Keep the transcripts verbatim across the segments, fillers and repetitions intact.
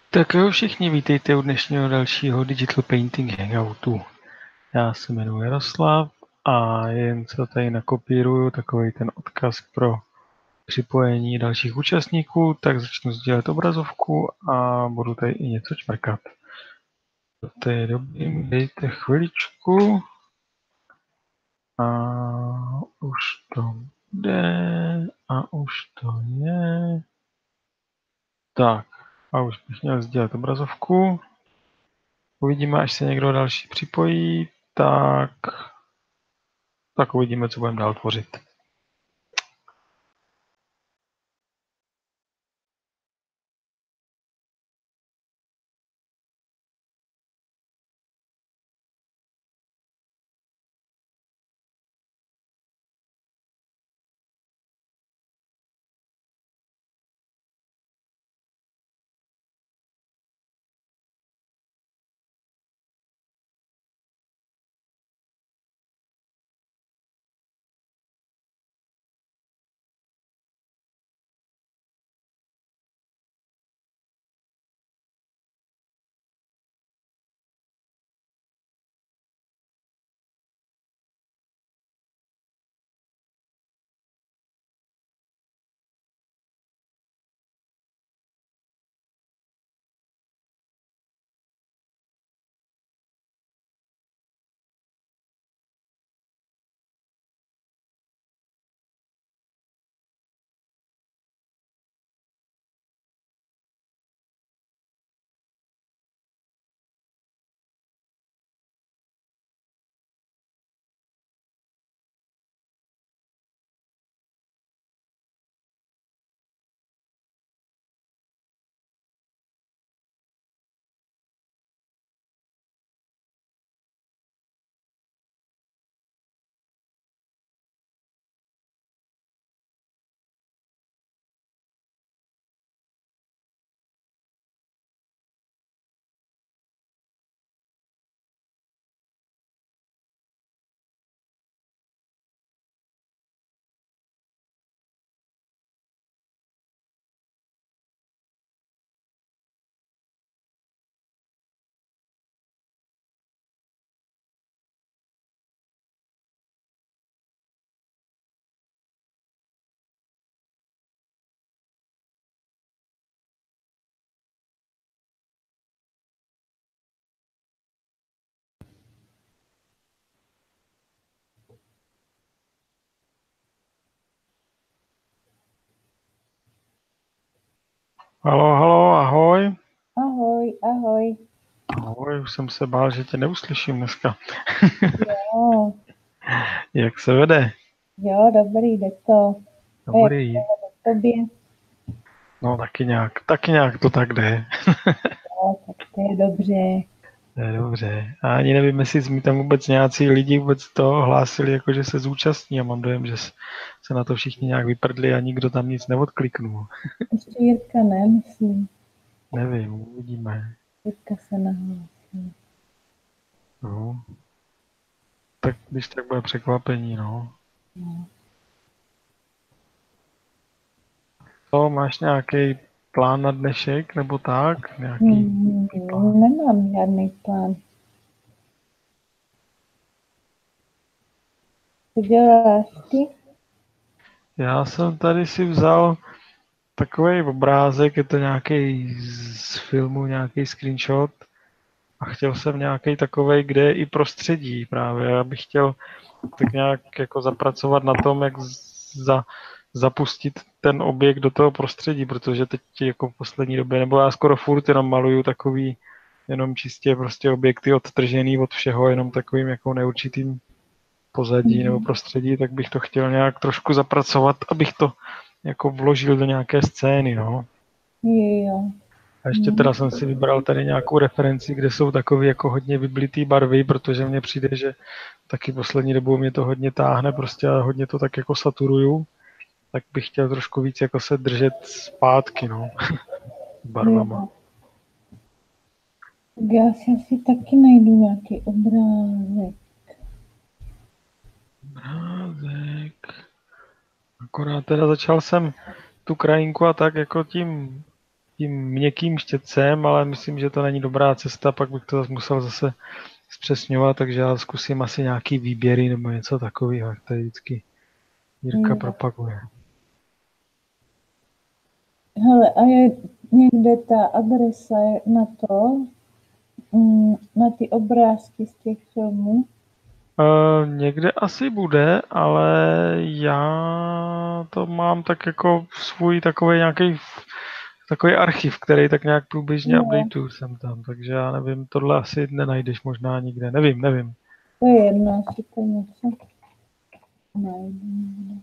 Tak jo, všichni vítejte u dnešního dalšího Digital Painting Hangoutu. Já se jmenuji Jaroslav a jen co tady nakopíruju takový ten odkaz pro připojení dalších účastníků, tak začnu sdílet obrazovku a budu tady i něco čmrkat. Do té doby dejte chviličku a už to jde a už to je. Tak a už bych měl sdílet obrazovku. Uvidíme, až se někdo další připojí, tak, tak uvidíme, co budeme dál tvořit. Halo, halo, ahoj. Ahoj, ahoj. Ahoj, už jsem se bál, že tě neuslyším dneska. Jo. Jak se vede? Jo, dobrý, jde to. Dobrý. Jak to tobě? No taky nějak, taky nějak to tak jde. Jo, tak to je dobře. To je dobře. A ani nevím, jestli mi tam vůbec nějací lidi vůbec to hlásili, jako že se zúčastní a mám dojem, že se na to všichni nějak vyprdli a nikdo tam nic neodkliknul. Ještě Jirka ne, myslím. Nevím, uvidíme. Jirka se nahlásí. No. Tak když tak bude překvapení, no. No. To máš nějaký plán na dnešek, nebo tak? Nějaký Hmm, plán? nemám žádný plán. Co děláš ty? Já jsem tady si vzal takový obrázek, je to nějaký z filmu, nějaký screenshot a chtěl jsem nějaký takovej, kde je i prostředí právě. Já bych chtěl tak nějak jako zapracovat na tom, jak za, zapustit ten objekt do toho prostředí, protože teď jako v poslední době, nebo já skoro furt jenom maluju takový jenom čistě prostě objekty odtržený od všeho, jenom takovým jako neurčitým pozadí nebo prostředí, tak bych to chtěl nějak trošku zapracovat, abych to jako vložil do nějaké scény, no. Jo. A ještě teda jsem si vybral tady nějakou referenci, kde jsou takové jako hodně vyblitý barvy, protože mně přijde, že taky poslední dobou mě to hodně táhne, prostě a hodně to tak jako saturuju, tak bych chtěl trošku víc jako se držet zpátky, no, barvama. Jo. Tak já si asi taky najdu nějaký obrázek. Obrázek. Akorát teda začal jsem tu krajinku a tak jako tím tím měkkým štětcem, ale myslím, že to není dobrá cesta, pak bych to musel zase zpřesňovat, takže já zkusím asi nějaký výběry nebo něco takového, jak tady vždycky Jirka Jo. propaguje. Hele, a je někde ta adresa na to, mm, na ty obrázky z těch filmů? Uh, někde asi bude, ale já to mám tak jako svůj takový nějaký takový archiv, který tak nějak průběžně Jo. updateuju jsem tam, takže já nevím, tohle asi nenajdeš možná nikde, nevím, nevím. To je jedno, asi to něco najdu někde.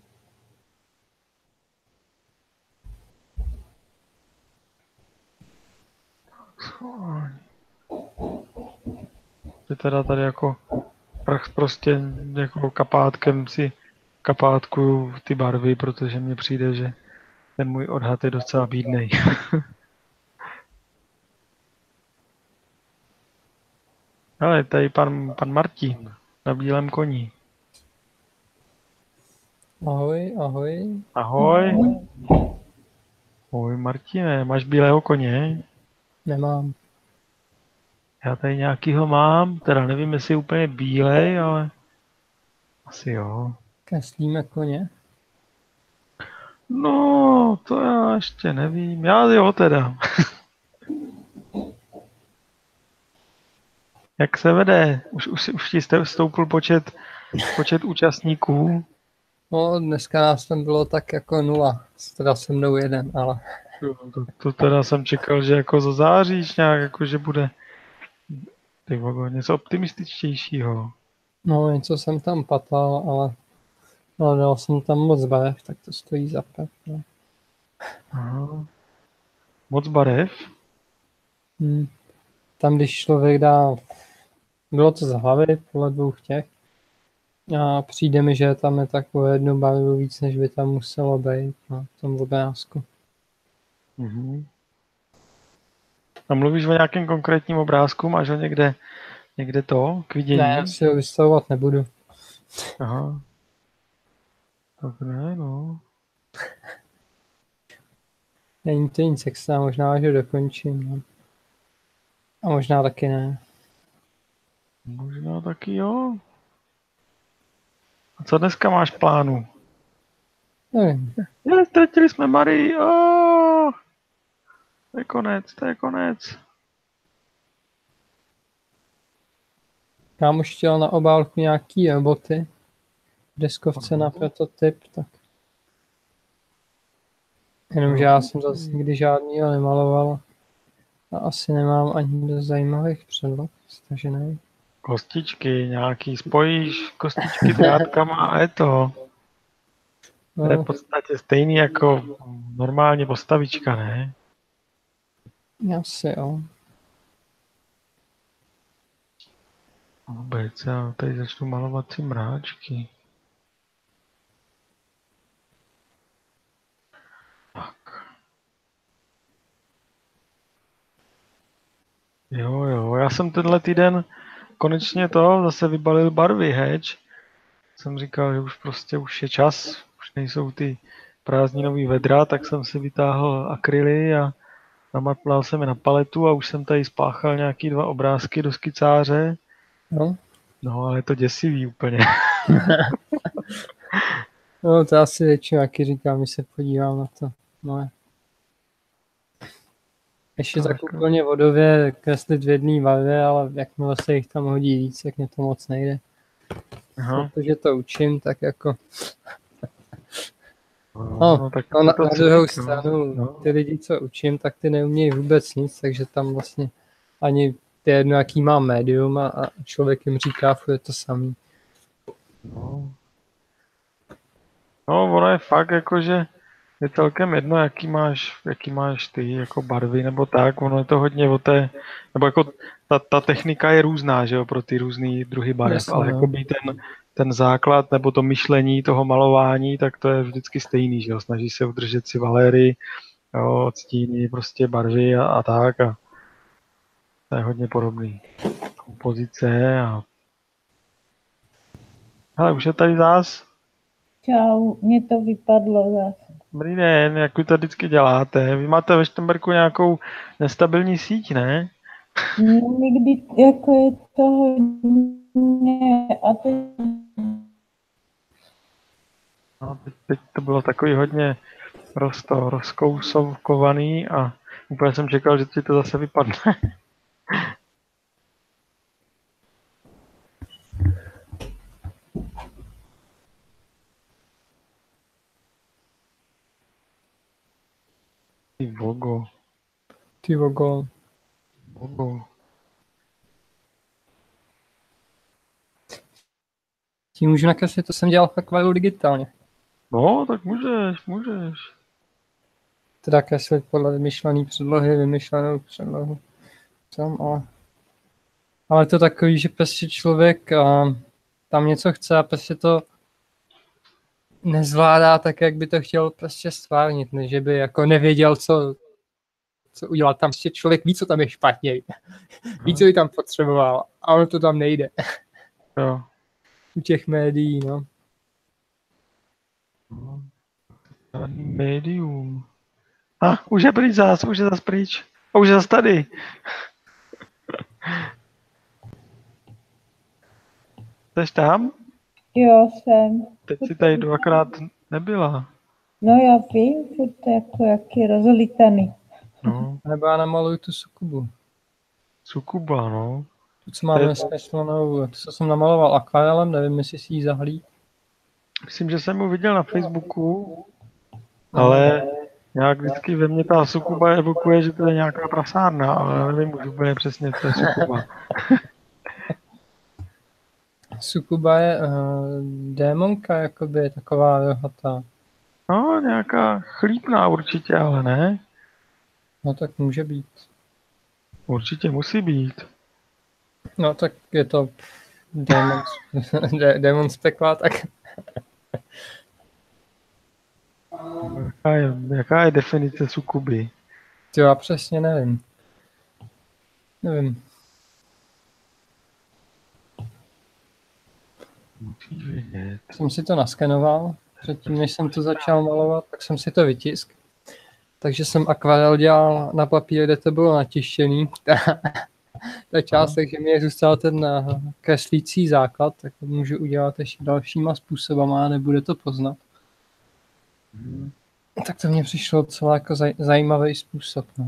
Je teda tady jako prach prostě jako kapátkem si kapátkuju ty barvy, protože mně přijde, že ten můj odhad je docela bídnej. Ale tady pan, pan Martin na bílém koni. Ahoj, ahoj. Ahoj. Ahoj Martine, máš bílého koně? Nemám. Já tady nějakýho mám, teda nevím, jestli je úplně bílej, ale asi jo. Kreslíme koně. No, to já ještě nevím. Já jo teda. Jak se vede? Už, už, už ti stoupl počet, počet účastníků? No, dneska nás tam bylo tak jako nula. Teda se mnou jeden, ale... To, to teda jsem čekal, že jako za záříš nějak, jako že bude ty vogo, něco optimističtějšího. No, něco jsem tam patal, ale... No, dal jsem tam moc barev, tak to stojí za prd. No. Aha. Moc barev? Hmm. Tam, když člověk dá... Bylo to z hlavy, podle dvou těch. A přijde mi, že tam je tak o jednu barvu víc, než by tam muselo být na tom obrázku. Mhm. A mluvíš o nějakém konkrétním obrázku? Máš ho někde, někde to k vidění? Ne, já si ho vystavovat nebudu. Aha. Tak ne, no. Není to nic extra, možná, že dokončím. No. A možná taky ne. Možná taky jo. A co dneska máš v plánu? Nevím. Je, ztratili jsme Marii. Oh! To je konec, to je konec. Kámoš chtěl na obálku nějaký roboty. V deskovce na prototyp, tak. Jenomže já jsem zase nikdy žádnýho nemaloval. A asi nemám ani do zajímavých předloh, takže ne. Kostičky, nějaký spojíš kostičky drátkama a je to. To je v No, podstatě stejný jako normálně postavička, ne? asi jo. Vůbec, já tady začnu malovat si mráčky. Tak. Jo, jo, já jsem tenhle týden konečně to zase vybalil barvy Hedge. Jsem říkal, že už prostě už je čas, už nejsou ty prázdninový vedra, tak jsem si vytáhl akryly a namatlal jsem je na paletu a už jsem tady spáchal nějaký dva obrázky do skicáře. No, No, ale je to děsivý úplně. no to asi většinou taky říkám, když se podívám na to. No. Ještě tak úplně vodově kreslit v jedné barvě, ale jakmile se jich tam hodí víc, tak mě to moc nejde. Aha. Protože to učím, tak jako... No, No, no, tak no na, to na cítit, druhou no. stranu, No. ty lidi, co učím, tak ty neumějí vůbec nic, takže tam vlastně ani to je jedno, jaký má médium a, a člověk jim říká furt to samý. No. no, ono je fakt jako, že je celkem jedno, jaký máš, jaký máš ty jako barvy nebo tak, ono je to hodně o té, nebo jako ta, ta technika je různá, že jo, pro ty různý druhy barev, Jasně, ale no. jako by ten, ten základ nebo to myšlení toho malování, tak to je vždycky stejný, že jo, snaží se udržet si valéry, jo, odstíny, prostě barvy a, a tak a to je hodně podobný. Kompozice a hele, už je tady zás. Čau, mě to vypadlo zase. Dobrý den, jak vy to vždycky děláte? Vy máte ve Štemberku nějakou nestabilní síť, ne? No, někdy jako je to hodně a teď No, teď, teď to bylo takový hodně rosto, rozkousovkovaný a úplně jsem čekal, že ti to zase vypadne. Ty vogo, Ty vogo. vogo. Tím můžu nakreslit, to jsem dělal v akvarelu digitálně. No, tak můžeš, můžeš. Teda kreslit podle vymyšlený předlohy, vymyšlenou předlohu. Tam, ale... ale to takový, že prostě člověk a, tam něco chce a prostě to nezvládá tak, jak by to chtěl prostě stvárnit, než že by jako nevěděl, co, co udělat. Tam prostě člověk ví, co tam je špatně. Ví, co by tam potřeboval, a ono to tam nejde. Jo. U těch médií, no. Médium. A, ah, už je pryč zás, už je zas pryč. A už je zas tady. Jsi tam? jo, jsem. Teď si tady dvakrát nebyla. No já vím, furt jako jaký rozlítaný. No, Nebo já namaluju tu sukubu. Sukuba, no. Tu, co máme zkreslenou, to, co jsem namaloval akvarelem, nevím, jestli si ji zahlí. Myslím, že jsem ho viděl na Facebooku, ale nějak vždycky ve mně ta Sukuba evokuje, že to je nějaká prasárna, ale nevím už úplně přesně, co je Sukuba. Sukuba je uh, démonka, jakoby taková rohatá. No, nějaká chlípná určitě, ale ne. No tak může být. Určitě musí být. No tak je to démon, dé, démon z pekla, tak... Jaká je, jaká je definice Sukuby? To já přesně nevím. Nevím. Musíš vědět. Jsem si to naskenoval. Předtím, než jsem to začal malovat, tak jsem si to vytisk. Takže jsem akvarel dělal na papír, kde to bylo natištěný. Ta část, takže mi je zůstal ten kreslící základ, tak to můžu udělat ještě dalšíma způsobama a nebude to poznat. Hmm. Tak to mně přišlo docela jako zaj- zajímavý způsob. No.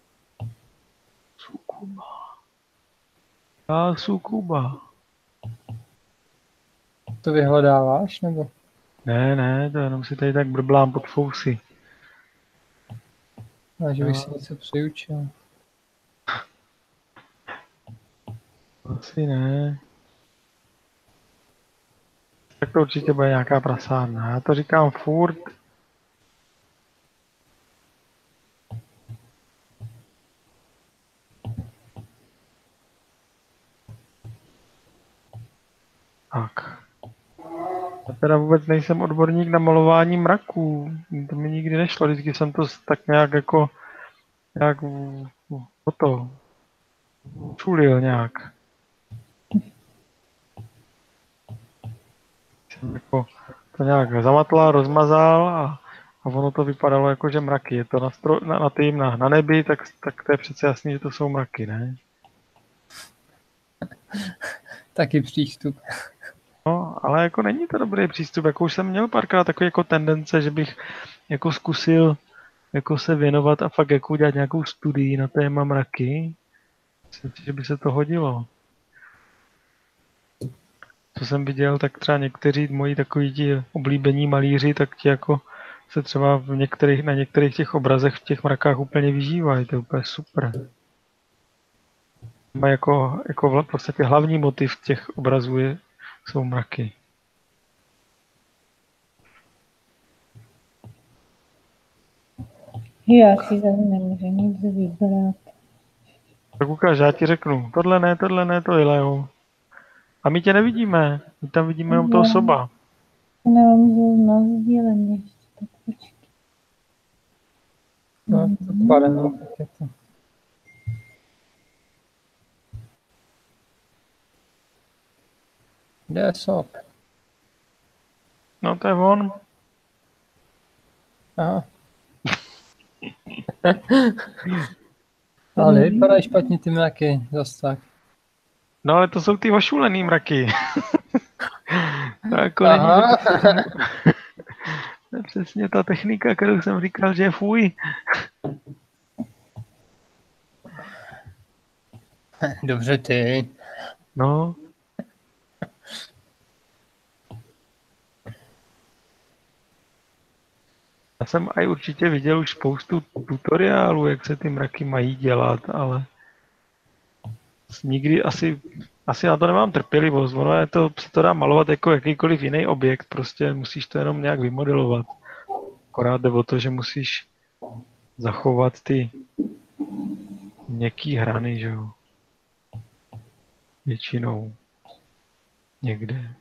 Sukuba. A Sukuba. To vyhledáváš, nebo? Ne, ne, to jenom si tady tak brblám pod fousy. A že bych no. si něco přiučil. Asi ne. Tak to určitě bude nějaká prasárna. Já to říkám furt. Tak. Já teda vůbec nejsem odborník na malování mraků. To mi nikdy nešlo. Vždycky jsem to tak nějak jako nějak o to čulil nějak. Jsem jako to nějak zamatlal, rozmazal a, a ono to vypadalo jako, že mraky. Je to na, stro, na, na tým, na, na nebi, tak, tak to je přece jasný, že to jsou mraky, ne? Taky přístup. No, ale jako není to dobrý přístup. Jako už jsem měl párkrát takový jako tendence, že bych jako zkusil jako se věnovat a fakt jako udělat nějakou studii na téma mraky. Myslím si, že by se to hodilo. Co jsem viděl, tak třeba někteří moji takoví ti oblíbení malíři, tak ti jako se třeba v některých, na některých těch obrazech v těch mrakách úplně vyžívají. To je úplně super. Má jako, jako v podstatě hlavní motiv těch obrazů je, jsou mraky. Já si zase nemůžu nic vybrat. Tak ukáž, já ti řeknu. Tohle ne, tohle ne, to je Leo. A my tě nevidíme. My tam vidíme jenom toho soba. Nemám zase na sdílení ještě, tak počkej. No, to padá, no, tak je to. Kde je sob? No to je on. Aha. Ale nevypadají špatně ty mraky, zas tak. No ale to jsou ty ošulený mraky. To jako Aha. není to je přesně ta technika, kterou jsem říkal, že je fuj. Dobře ty. No. Já jsem aj určitě viděl už spoustu tutoriálů, jak se ty mraky mají dělat, ale nikdy asi, asi na to nemám trpělivost. Ono je to, se to dá malovat jako jakýkoliv jiný objekt, prostě musíš to jenom nějak vymodelovat. Akorát jde o to, že musíš zachovat ty měkký hrany, že jo. Většinou. Někde.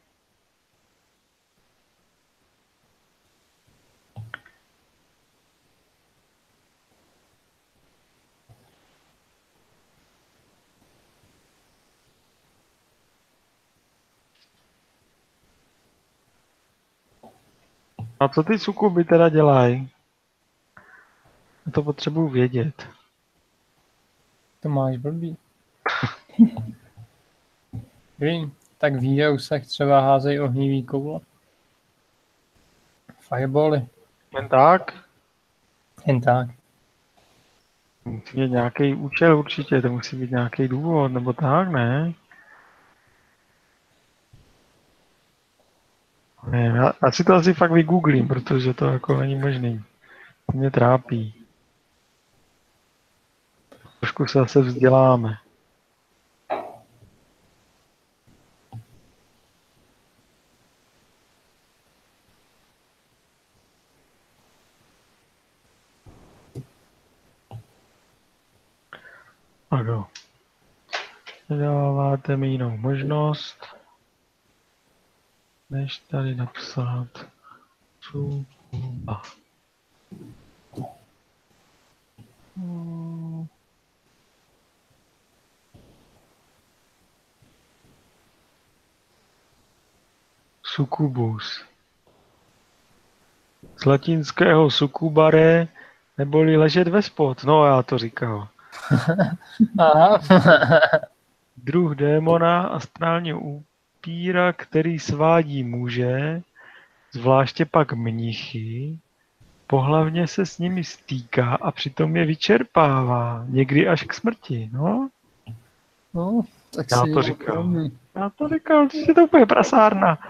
A co ty sukuby teda dělají? Já to potřebuji vědět. To máš blbý. Vím, tak v Heroesech třeba házejí ohnivý koule. Firebally. Jen tak? Jen tak. Musí mít nějaký účel určitě, to musí být nějaký důvod, nebo tak, ne? Ne, já, já si to asi fakt vygooglím, protože to jako není možný. To mě trápí. Trošku se zase vzděláme. Tak jo. Dáváte mi jinou možnost, než tady napsat sukuba. Hmm. Sukubus. Z latinského sukubare, neboli ležet ve spod. No, já to říkal. Aha. Druh démona astrálního upíra, který svádí muže, zvláště pak mnichy, pohlavně se s nimi stýká a přitom je vyčerpává, někdy až k smrti. No, No, tak já si to říkal. Já to říkal, že je to úplně prasárna.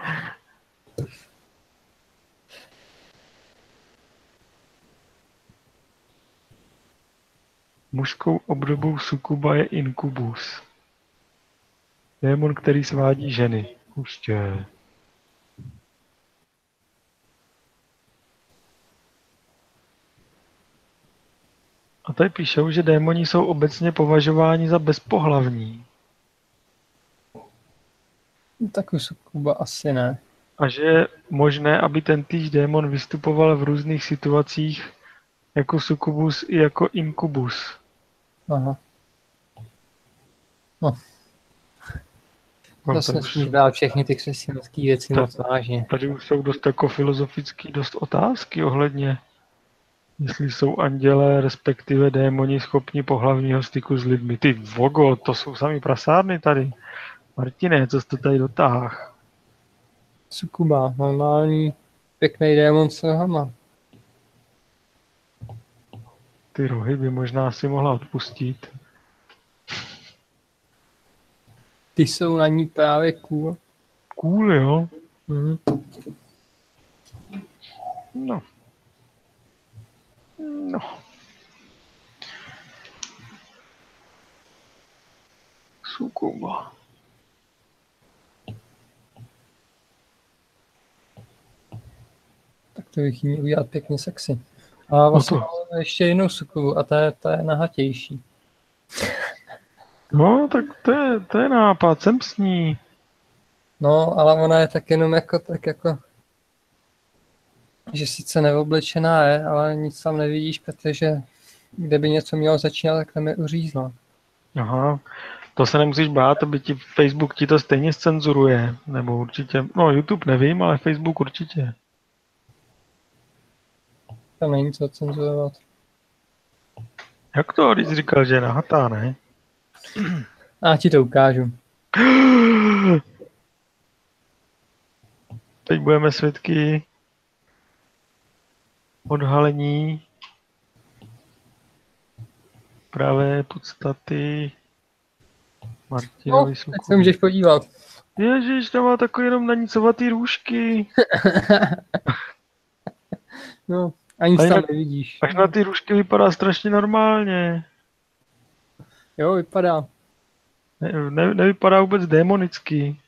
Mužskou obdobou sukuba je inkubus. Démon, který svádí ženy. Ještě. A tady píšou, že démoni jsou obecně považováni za bezpohlavní. Tak u sukuba asi ne. A že je možné, aby ten týž démon vystupoval v různých situacích jako sukubus i jako inkubus. Aha. No. Mám Zase tady, nesmíš brát všechny ty křesťanské věci Ta- moc vážně. tady už jsou dost jako filozofický dost otázky ohledně, jestli jsou andělé, respektive démoni schopni pohlavního styku s lidmi. Ty vogo, to jsou sami prasárny tady. Martine, co jste tady dotáh? Sukuba, normální, pěkný démon s rohama. Ty rohy by možná si mohla odpustit. Ty jsou na ní právě cool. Cool, jo? Mhm. No. No. Sukuba. Tak to bych jí měl udělat pěkně sexy. A vlastně No máme ještě jinou sukubu a ta je, ta je nahatější. No, tak to je, to je nápad, jsem s ní. No, ale ona je tak jenom jako, tak jako, že sice neoblečená je, ale nic tam nevidíš, protože kde by něco mělo začínat, tak tam je uřízla. Aha, to se nemusíš bát, to by ti Facebook ti to stejně zcenzuruje. Nebo určitě, no YouTube nevím, ale Facebook určitě. Tam není co cenzurovat. Jak to, když jsi říkal, že je nahatá, ne? A ti to ukážu. Teď budeme svědky odhalení právě podstaty Martinovi No, Suchu. tak se můžeš podívat. Ježiš, tam má takový jenom nanicovatý růžky. No, ani A tam jinak- nevidíš. Až na ty růžky vypadá strašně normálně. Jo, vypadá. Ne, ne, nevypadá vůbec démonicky.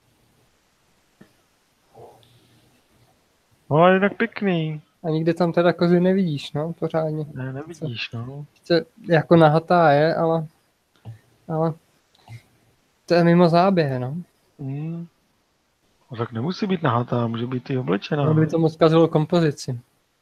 No ale jinak pěkný. A nikde tam teda kozy nevidíš, no, pořádně. Ne, nevidíš, no. Sice jako nahatá je, ale, ale to je mimo záběh, no. Hmm. No, tak nemusí být nahatá, může být i oblečená. No, by to moc zkazilo kompozici.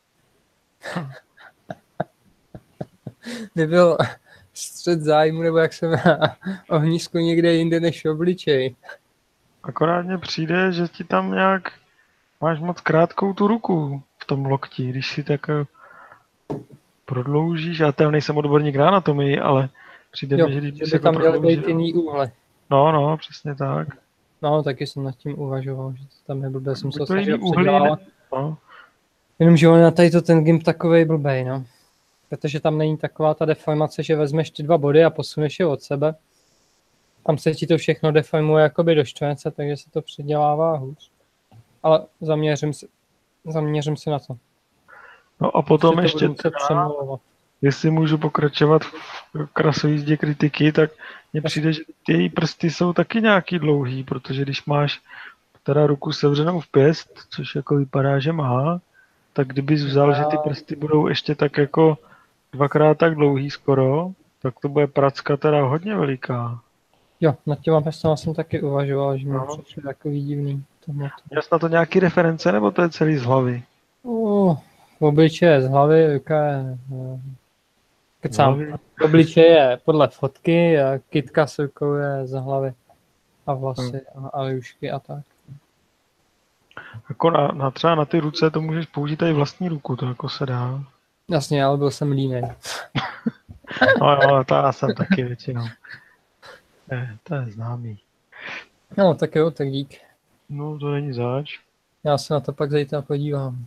Nebyl střed zájmu, nebo jak se má ohnisko někde jinde než obličej. Akorát mně přijde, že ti tam nějak máš moc krátkou tu ruku v tom lokti, když si tak eh, prodloužíš, já tam nejsem odborník na anatomii, ale přijde Jo, mi, že když že bys by jako tam měly být prodloužil- jiný úhle. No, no, přesně tak. No, taky jsem nad tím uvažoval, že to tam je blbé, jsem se To to jiný snažil úhlí, předělávat. no. Jenomže on je na tady to ten gimp takovej blbej, no. Protože tam není taková ta deformace, že vezmeš ty dva body a posuneš je od sebe. Tam se ti to všechno deformuje jakoby do čtverce, takže se to předělává hůř. Ale zaměřím se, zaměřím se na to. No a potom Že to ještě budu muset teda, přemlouvat. jestli můžu pokračovat v krasojízdě kritiky, tak mně přijde, že ty její prsty jsou taky nějaký dlouhý, protože když máš teda ruku sevřenou v pěst, což jako vypadá, že má, tak kdybys vzal, že ty prsty budou ještě tak jako dvakrát tak dlouhý skoro, tak to bude pracka teda hodně veliká. Jo, nad těma pestama jsem taky uvažoval, že mi No. přišlo takový divný. Tohle. Měl jsi na to nějaký reference, nebo to je celý z hlavy? Uh, obličeje z hlavy, jaká je... eh, Kecám. hlavy? Obličeje je podle fotky a kytka s rukou je z hlavy. A vlasy a, a lůžky a tak. Jako na, na, třeba na ty ruce to můžeš použít i vlastní ruku, to jako se dá. Jasně, ale byl jsem línej. No jo, to já jsem taky většinou. To je, to je známý. No, tak jo, tak dík. No to není zač. Já se na to pak zítra podívám.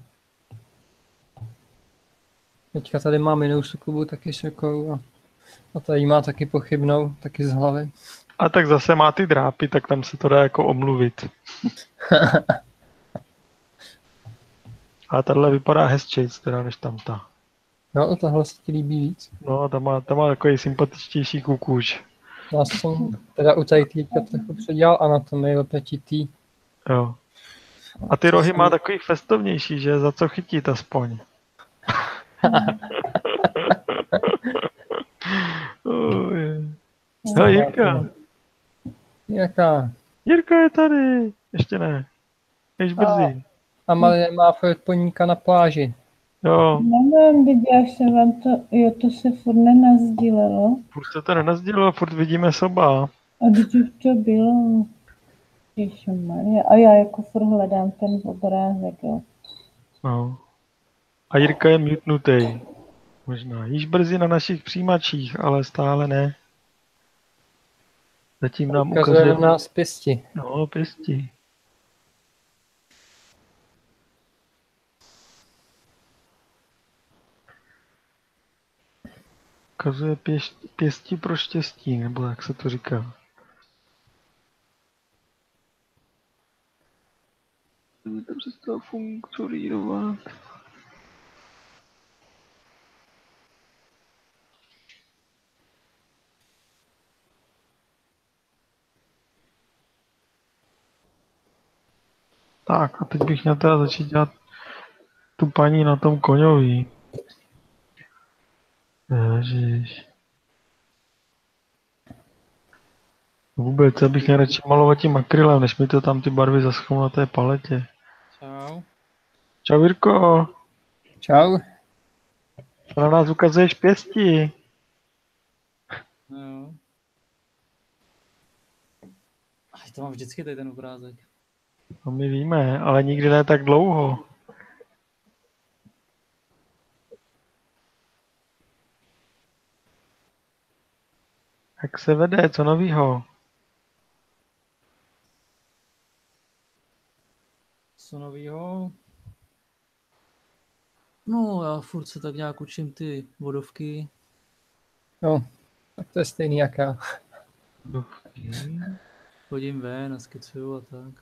Teďka tady mám jinou sukubu, taky s rukou. A, a tady má taky pochybnou, taky z hlavy. A tak zase má ty drápy, tak tam se to dá jako omluvit. A tahle vypadá hezčejc teda než tamta. No, tahle se ti líbí víc. No, ta má, ta má takový sympatičtější kukuč. Já jsem teda u tady teďka trochu předělal anatomii lepetitý. Jo. A ty rohy má takový festovnější, že za co chytit aspoň. oh, je. No, Jirka. Jaká? Jirka je tady. Ještě ne. Ještě brzy. A Marie má furt poníka na pláži. Jo. Nevím, viděla jsem vám to, jo, to se furt nenazdílelo. Furt se to nenazdělilo, furt vidíme soba. A když už to bylo, ježišmarja. A já jako furt hledám ten obrázek, jo. No. A Jirka je mutnutý. Možná. Již brzy na našich přijímačích, ale stále ne. Zatím nám Ukazuje ukazuje... na nás pěsti. No, pěstí. Ukazuje pěšť, pěstí pro štěstí, nebo jak se to říká. Tam se to funkcionírovat. Tak a teď bych měl teda začít dělat tu paní na tom koňovi. Ježiš. Vůbec, já bych měl radši malovat tím akrylem, než mi to tam ty barvy zaschnou na té paletě. Čau. Čau Jirko, Čau. co na nás ukazuješ pěstí? No jo. Ach, to mám vždycky tady ten obrázek. No my víme, ale nikdy ne tak dlouho. Jak se vede, co novýho? Co novýho? No, já furt se tak nějak učím ty vodovky. No, tak to je stejný jak já. Chodím ven a skicuju a tak.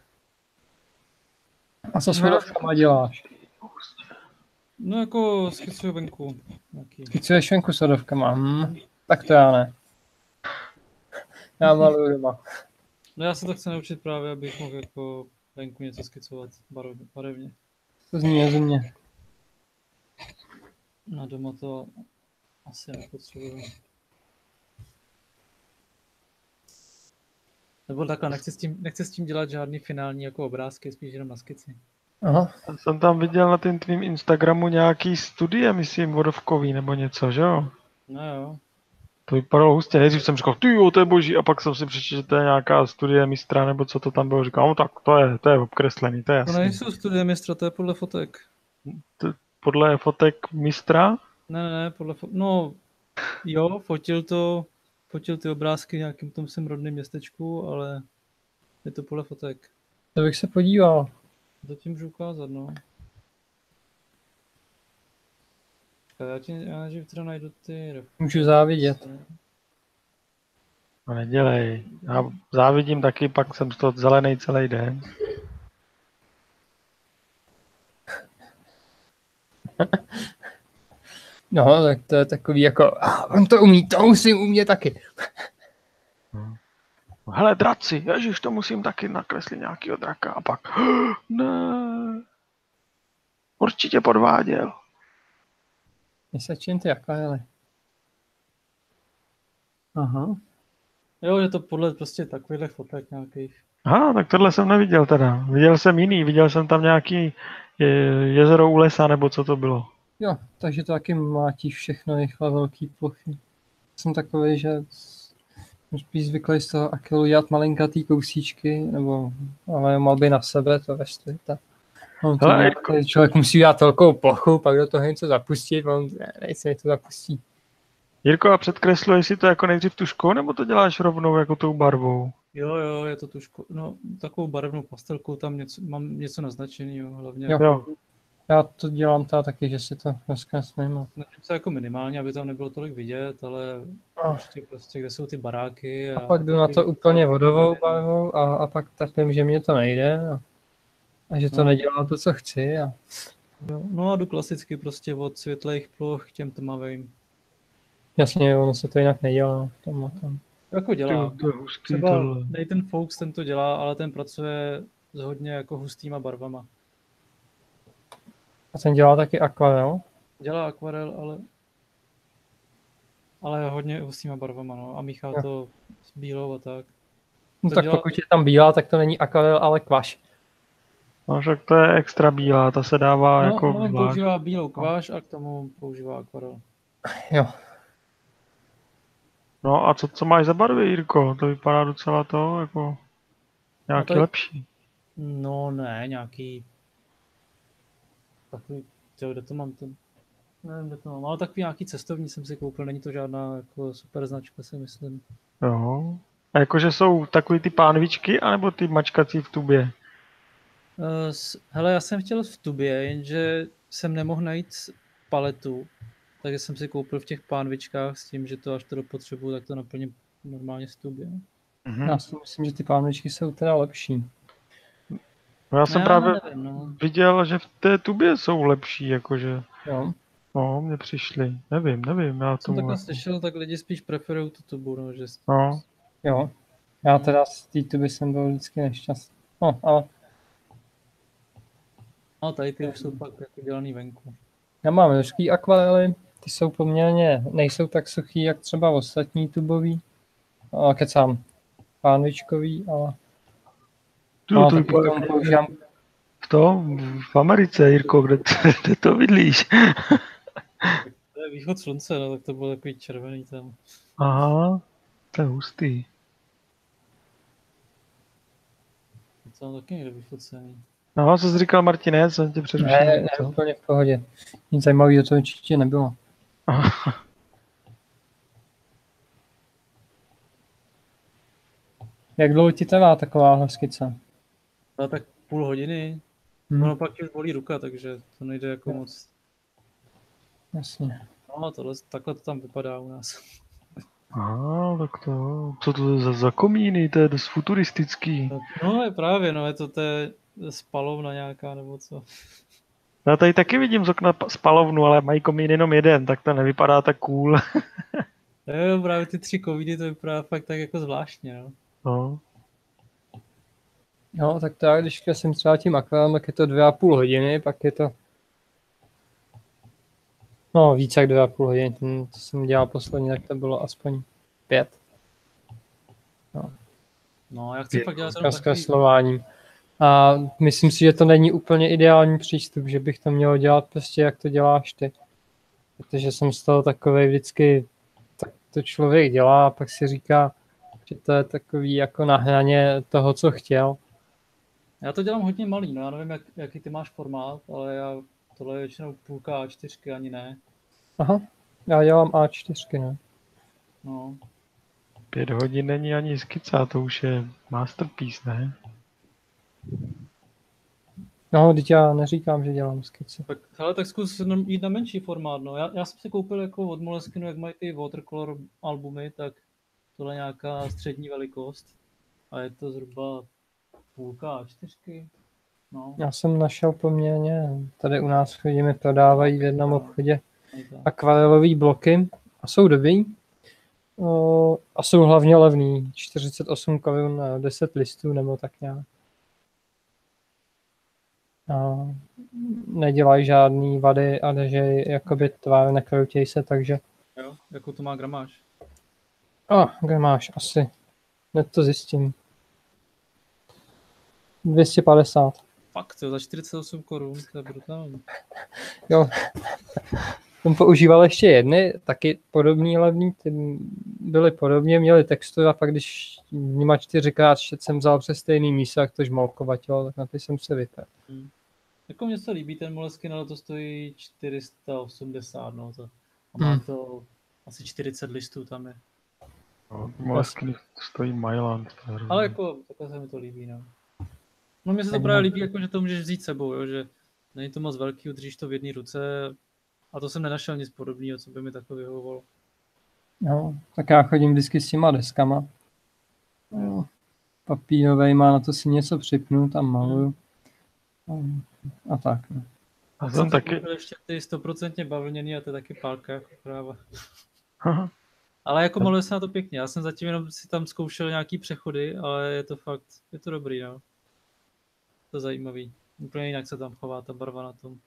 A co s vodovkama děláš? No jako skicuju venku. Nějaký. Skicuješ venku s vodovkama? Hm, tak to já ne. Já maluju doma. No já se to chci naučit právě, abych mohl jako venku něco skicovat barevně. barevně. To zní rozumně. Na doma to asi nepotřebuji. Nebo takhle, nechci s tím, nechci s tím dělat žádný finální jako obrázky, spíš jenom na skici. Aha. Já jsem tam viděl na tím tvým Instagramu nějaký studie, myslím, vodovkový nebo něco, že jo? No jo. To vypadalo hustě. Nejdřív jsem říkal, ty jo, to je boží, a pak jsem si přečetl, že to je nějaká studie mistra, nebo co to tam bylo. Říkal, no tak to je, to je obkreslený, to je To jasný. nejsou studie mistra, to je podle fotek. To, podle fotek mistra? Ne, ne, ne, podle fo- No, jo, fotil to, fotil ty obrázky v nějakým tom svém rodném městečku, ale je to podle fotek. To bych se podíval. To ti můžu ukázat, no. Počkej, Já ti já nejdřív teda najdu ty reference. Můžu závidět. No nedělej. Já závidím taky, pak jsem z toho zelený celý den. No, tak to je takový jako, ah, on to umí, to musím umět taky. Hele, draci, ježiš, to musím taky nakreslit nějakýho draka. A pak, ne, určitě podváděl. Mně se čím ty akvarely. Aha. Jo, je to podle prostě takovýchhle fotek nějakých. Aha, tak tohle jsem neviděl teda. Viděl jsem jiný, viděl jsem tam nějaký je, jezero u lesa, nebo co to bylo. Jo, takže to taky mlátíš všechno rychle velký plochy. Jsem takový, že jsem spíš zvyklý z toho akrylu dělat malinkatý kousíčky, nebo ale malby na sebe, to vešli. Ta. On to Hele, dělá, Jirko. člověk musí dělat velkou plochu, pak do toho něco zapustit, on ne, nejse to zapustí. Jirko, a předkresluješ si to jako nejdřív tuškou, nebo to děláš rovnou jako tou barvou? Jo, jo, je to tužko. No, takovou barevnou pastelkou tam něco, mám něco naznačeného, hlavně. Jo. Jo. Já to dělám ta taky, že si to rozkreslím. a- Snažím se jako minimálně, aby tam nebylo tolik vidět, ale A, prostě, prostě kde jsou ty baráky. a pak jdu na to úplně vodovou barvou a, a pak trpím, že mě to nejde a, a že to No. nedělá to, co chci. A, Jo, no a jdu klasicky prostě od světlejch ploch k těm tmavým. jasně, ono se to jinak nedělá. Tam a tam. Jako dělá. To je hustý Třeba tohle. Nathan Fox ten to dělá, ale ten pracuje s hodně jako hustýma barvama. A ten dělá taky akvarel. Dělá akvarel, ale ale hodně hustýma barvama, no. A míchá Jo. to s bílou a tak. No To tak dělá- pokud je tam bílá, tak to není akvarel, ale kvaš. No však to je extra bílá, ta se dává No, jako on zvlášť. používá bílou kváš a k tomu používá akvarel. Jo. No a co, co máš za barvy, Jirko? To vypadá docela to jako nějaký No to je- lepší. No ne, nějaký takový, tyjo, kde to mám ten, nevím, kde to mám, ale takový nějaký cestovní jsem si koupil, není to žádná jako super značka, si myslím. Jo. A jakože jsou takový ty pánvičky, anebo ty mačkací v tubě? Uh, hele, já jsem chtěl v tubě, jenže jsem nemohl najít paletu, takže jsem si koupil v těch pánvičkách s tím, že to až to dopotřebuju, tak to naplním normálně v tubě. Mhm. Já si myslím, že ty pánvičky jsou teda lepší. No já jsem Ne, právě nevím, no. viděl, že v té tubě jsou lepší, jakože. Jo. No, mně přišli. Nevím, nevím, já Jsem tomu... takhle slyšel, tak lidi spíš preferují tu tubu, no, že No, Jo. Já teda z té tuby jsem byl vždycky nešťastný. No, ale no, tady ty už jsou pak jako dělaný venku. já mám hořký akvarely, ty jsou poměrně, nejsou tak suchý, jak třeba ostatní tubový. A kecám, pánvičkový, ale tu, no, to taky k vypadá tomu používám. v tom, v Americe, Jirko, kde, kde to bydlíš? To je východ slunce, no, tak to bylo takový červený tam. Aha, to je hustý. To tam taky někde vyfocený. No, co jsi říkal, Martine, jsem tě přerušil. Ne, ne, co? úplně v pohodě. Nic zajímavého to určitě nebylo. Aha. Jak dlouho ti trvá takováhle skica? No tak půl hodiny. Hm, Ono pak už bolí ruka, takže to nejde jako moc. jasně. No tohle, takhle to tam vypadá u nás. Aha, tak to, co to je za, za komíny, to je dost futuristický. No je právě, no je to té spalovna nějaká nebo co. Já tady taky vidím z okna pa- spalovnu, ale mají komín jenom jeden, tak to nevypadá tak cool. Jo, právě ty tři covidy to vypadá fakt tak jako zvláštně, no. No. No, tak to já, když jsem třeba tím akvarem, tak je to dvě a půl hodiny, pak je to no víc jak dvě a půl hodiny, ten, to jsem dělal posledně, tak to bylo aspoň pět. No já chci Je fakt dělat S jenom takový, zkreslováním. A myslím si, že to není úplně ideální přístup, že bych to měl dělat prostě, jak to děláš ty. Protože jsem z toho takovej vždycky, tak to člověk dělá a pak si říká, že to je takový jako na hraně toho, co chtěl. já to dělám hodně malý, no já nevím, jak, jaký ty máš formát, ale já tohle je většinou půlka A čtyři, ani ne. Aha, já dělám A čtyři, ne? No, Pět hodin není ani skica, to už je masterpiece, ne? No, teď já neříkám, že dělám skici. tak, hele, tak zkus jenom jít na menší formát, no. Já, já jsem si koupil jako od Moleskinu, jak mají ty watercolor albumy, tak tohle je nějaká střední velikost. A je to zhruba půlka A čtyři. No, Já jsem našel poměrně, tady u nás chodí mi prodávají v jednom obchodě nejde. akvarelové bloky a jsou dobrý. O, a jsou hlavně levný, čtyřicet osm korun na deset listů nebo tak nějak. A nedělají žádný vady a že jakoby tvar nekroutěj se, takže Jo, jakou to má gramáž? a kde máš asi, hned to zjistím. dvě stě padesát. Fakt, jo, za čtyřicet osm korun, to je brutální. Jo. Jsem používal ještě jedny, taky podobný levný, ty byly podobně, měly texturu a pak když nima čtyřikrát jsem vzal přes stejný místo, jak to žmalkovatilo, tak na ty jsem se vypěl. Hmm. Jako mně se líbí ten Moleskine, ale to stojí čtyři sta osmdesát, no to. A má Hmm. to asi čtyřicet listů tam je. No, Moleskiny stojí Mailand. to je hrozný. Ale jako, takhle se mi to líbí, no. No mně se to Ani právě ne. líbí, jako, že to můžeš vzít sebou, jo, že není to moc velký, udržíš to v jedné ruce a to jsem nenašel nic podobného, co by mi takhle vyhovovalo. No, tak já chodím vždycky s těma deskama. No, papírovej má, na to si něco připnu, tam maluju. A, a tak, no. A Jsem jsem taky... koupil ještě ty stoprocentně bavlněný a to je taky pálka, jako kráva. Aha. Ale jako maluje se na to pěkně, já jsem zatím jenom si tam zkoušel nějaký přechody, ale je to fakt, je to dobrý, no. To zajímavý. Úplně jinak se tam chová ta barva na tom.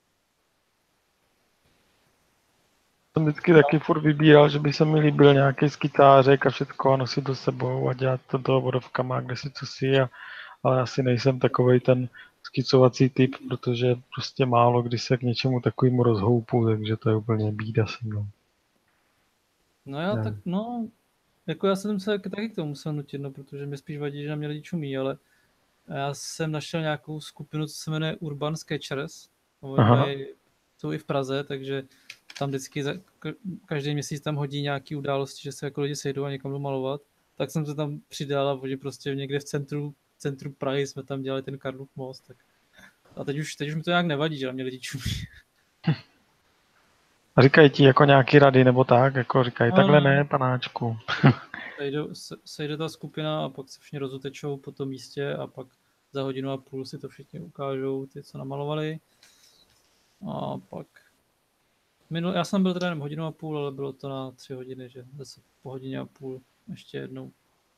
Jsem vždycky taky furt vybíral, že by se mi líbil nějaký skytářek a všechno a nosit do sebou a dělat to toho vodovkama, kde si co si, a, ale asi nejsem takovej ten skicovací typ, protože prostě málo kdy se k něčemu takovému rozhoupu, takže to je úplně bída se mnou. No já Ne. tak, no, jako já jsem se taky k tomu musel nutit, no, protože mi spíš vadí, že na mě lidi čumí, ale já jsem našel nějakou skupinu, co se jmenuje Urban Sketchers. Aha. Oni jsou i v Praze, takže tam vždycky za, ka- každý měsíc tam hodí nějaký události, že se jako lidi sejdou a někam jdou malovat. Tak jsem se tam přidal a oni prostě někde v centru, centru Prahy jsme tam dělali ten Karlův most. Tak. A teď už, teď už mi to nějak nevadí, že na mě lidi čumí. A říkají ti jako nějaký rady nebo tak, jako říkají, No, takhle no. ne, panáčku. Sejde, se- sejde ta skupina a pak se všichni rozutečou po tom místě a pak za hodinu a půl si to všichni ukážou, ty, co namalovali. A pak... Minul, já jsem byl teda jenom hodinu a půl, ale bylo to na tři hodiny, že zase po hodině a půl ještě jednou.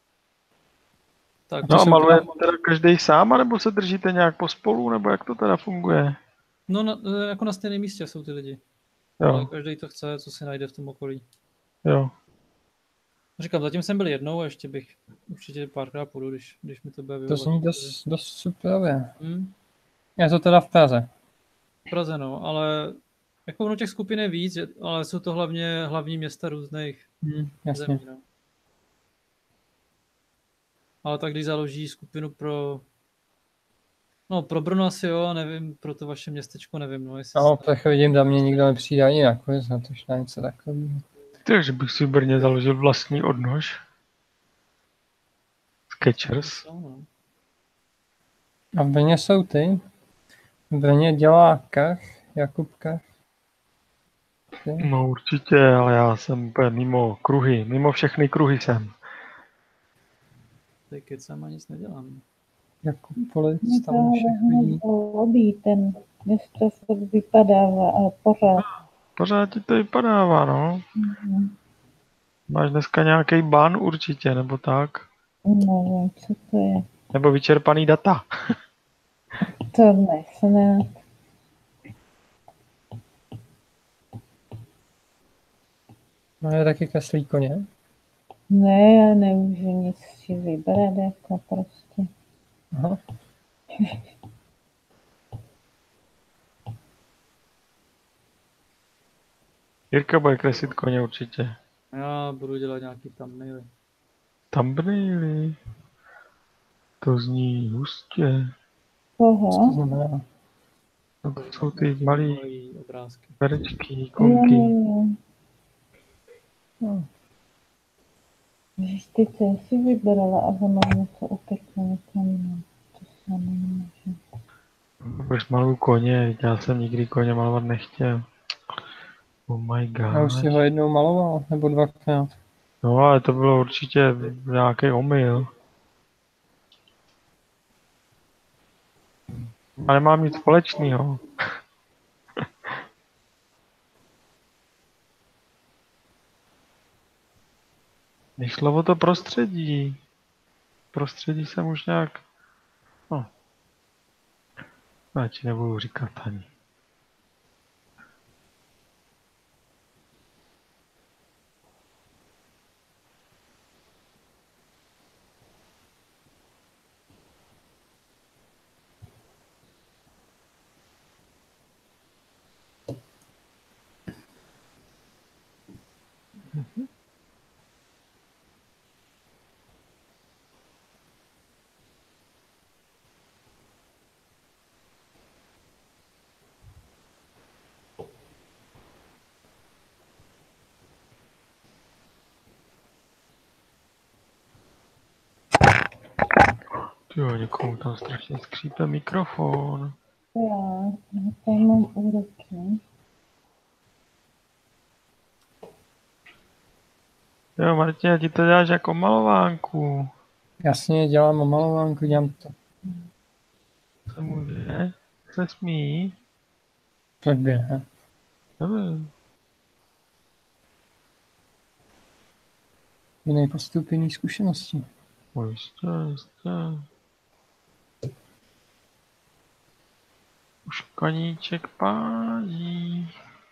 Tak, No a jsou maluje teda- teda každý sám, nebo se držíte nějak pospolu, nebo jak to teda funguje? no na, jako na stejném místě jsou ty lidi. Jo, Ale každý to chce, co si najde v tom okolí. jo. Říkám, zatím jsem byl jednou a ještě bych určitě párkrát půjdu, když, když mi to bude To vyhovovat. zní dost, dost super. Hm? Je to teda v Praze. V Praze, no, ale jako ono těch skupin je víc, že- ale jsou to hlavně hlavní města různých Hm, jasně. zemí, no. Ale tak když založí skupinu pro... No, pro Brno asi jo, nevím, pro to vaše městečko nevím, no, jestli... No, se- tak vidím, tam mě nikdo nepřijde ani na quiz, na tož na něco takového. Takže bych si v Brně založil vlastní odnož. Sketchers. A v Brně jsou ty. V Brně dělá Kach, Jakub Kach. Ty. No určitě, ale já jsem úplně mimo kruhy, mimo všechny kruhy jsem. Teď kecám a nic nedělám. Jakub Polic, Mě tam to všechno hrozně vidí. zlobí, ten, když to furt vypadává, ale pořád. Pořád ti to vypadává, no. Mhm. Máš dneska nějaký ban určitě, nebo tak? Nevím, co to je. Nebo vyčerpaný data. To nesnad. No je taky kreslí koně. Ne, já nemůžu nic si vybrat, jako prostě. Aha. Jirka bude kreslit koně určitě. Já budu dělat nějaký thumbnaily. Thumbnaily. To zní hustě. Co to Koho? znamená? No to jsou ty malý Malý obrázky. perečky, Jo, ikonky. jo, jo. No. Když ty jsem si vybrala a ono mě to upeklo někam. To se nemůže. Budeš maluju koně, já jsem nikdy koně malovat nechtěl. Oh my Já už si god. ho jednou maloval, nebo dvakrát. No ale to bylo určitě nějaký omyl. A nemám nic společného. Nešlo o to prostředí. Prostředí jsem už nějak... No. Radši nebudu říkat ani. Jo, někomu tam strašně skřípe mikrofon. Já, já tady mám úroky. Jo, Martina, ti to děláš jako malovánku. Jasně, dělám malovánku, dělám to. Se může? Se smí? Proč by ne? Nevím. Jiný postup, jiný zkušenosti. No jistě, jistě. Už koníček pádí.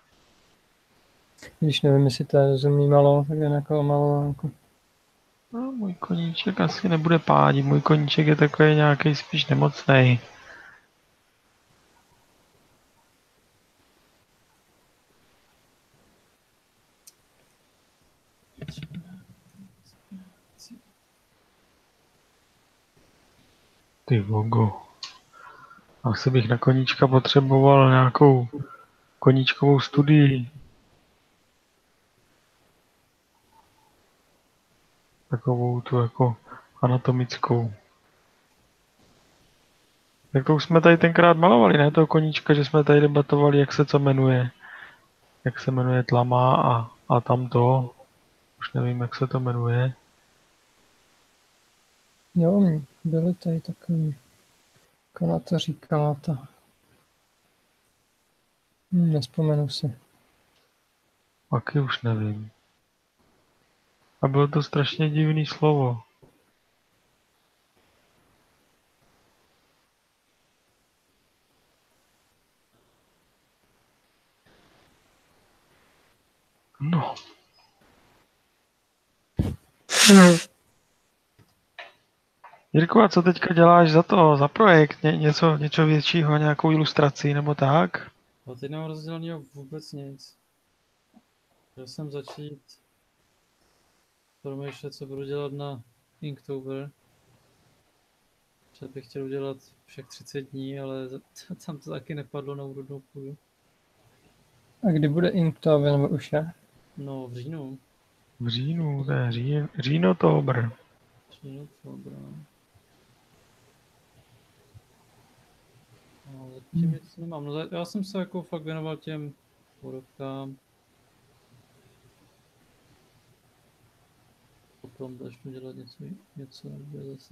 Když nevím, jestli to je rozumný malo, tak jen jako malovánku. No, můj koníček asi nebude pádit. Můj koníček je takový nějaký spíš nemocnej. Ty vogo. Asi bych na koníčka potřeboval nějakou koníčkovou studii. Takovou tu jako anatomickou. Tak to už jsme tady tenkrát malovali, ne? Toho koníčka, že jsme tady debatovali, jak se co jmenuje. Jak se jmenuje tlama a, a tamto. Už nevím, jak se to jmenuje. Jo, byly tady takový, jako na to říkala ta. Hm, nespomenu si. Taky už nevím. A bylo to strašně divný slovo. No. Jirko, a co teďka děláš za to, za projekt? Ně, něco, něco většího, nějakou ilustraci nebo tak? A teď nemám rozděleného vůbec nic. Chtěl jsem začít promýšlet, co budu dělat na Inktober. Třeba bych chtěl udělat však třicet dní, ale tam to taky nepadlo na úrodnou půdu. A kdy bude Inktober, nebo už je? No, v říjnu. V říjnu, to je ří, říjnotobr. Dobrá. No, zatím nic nemám. No, já jsem se jako fakt věnoval těm úrovkám. Potom začnu dělat něco, něco nebude zase.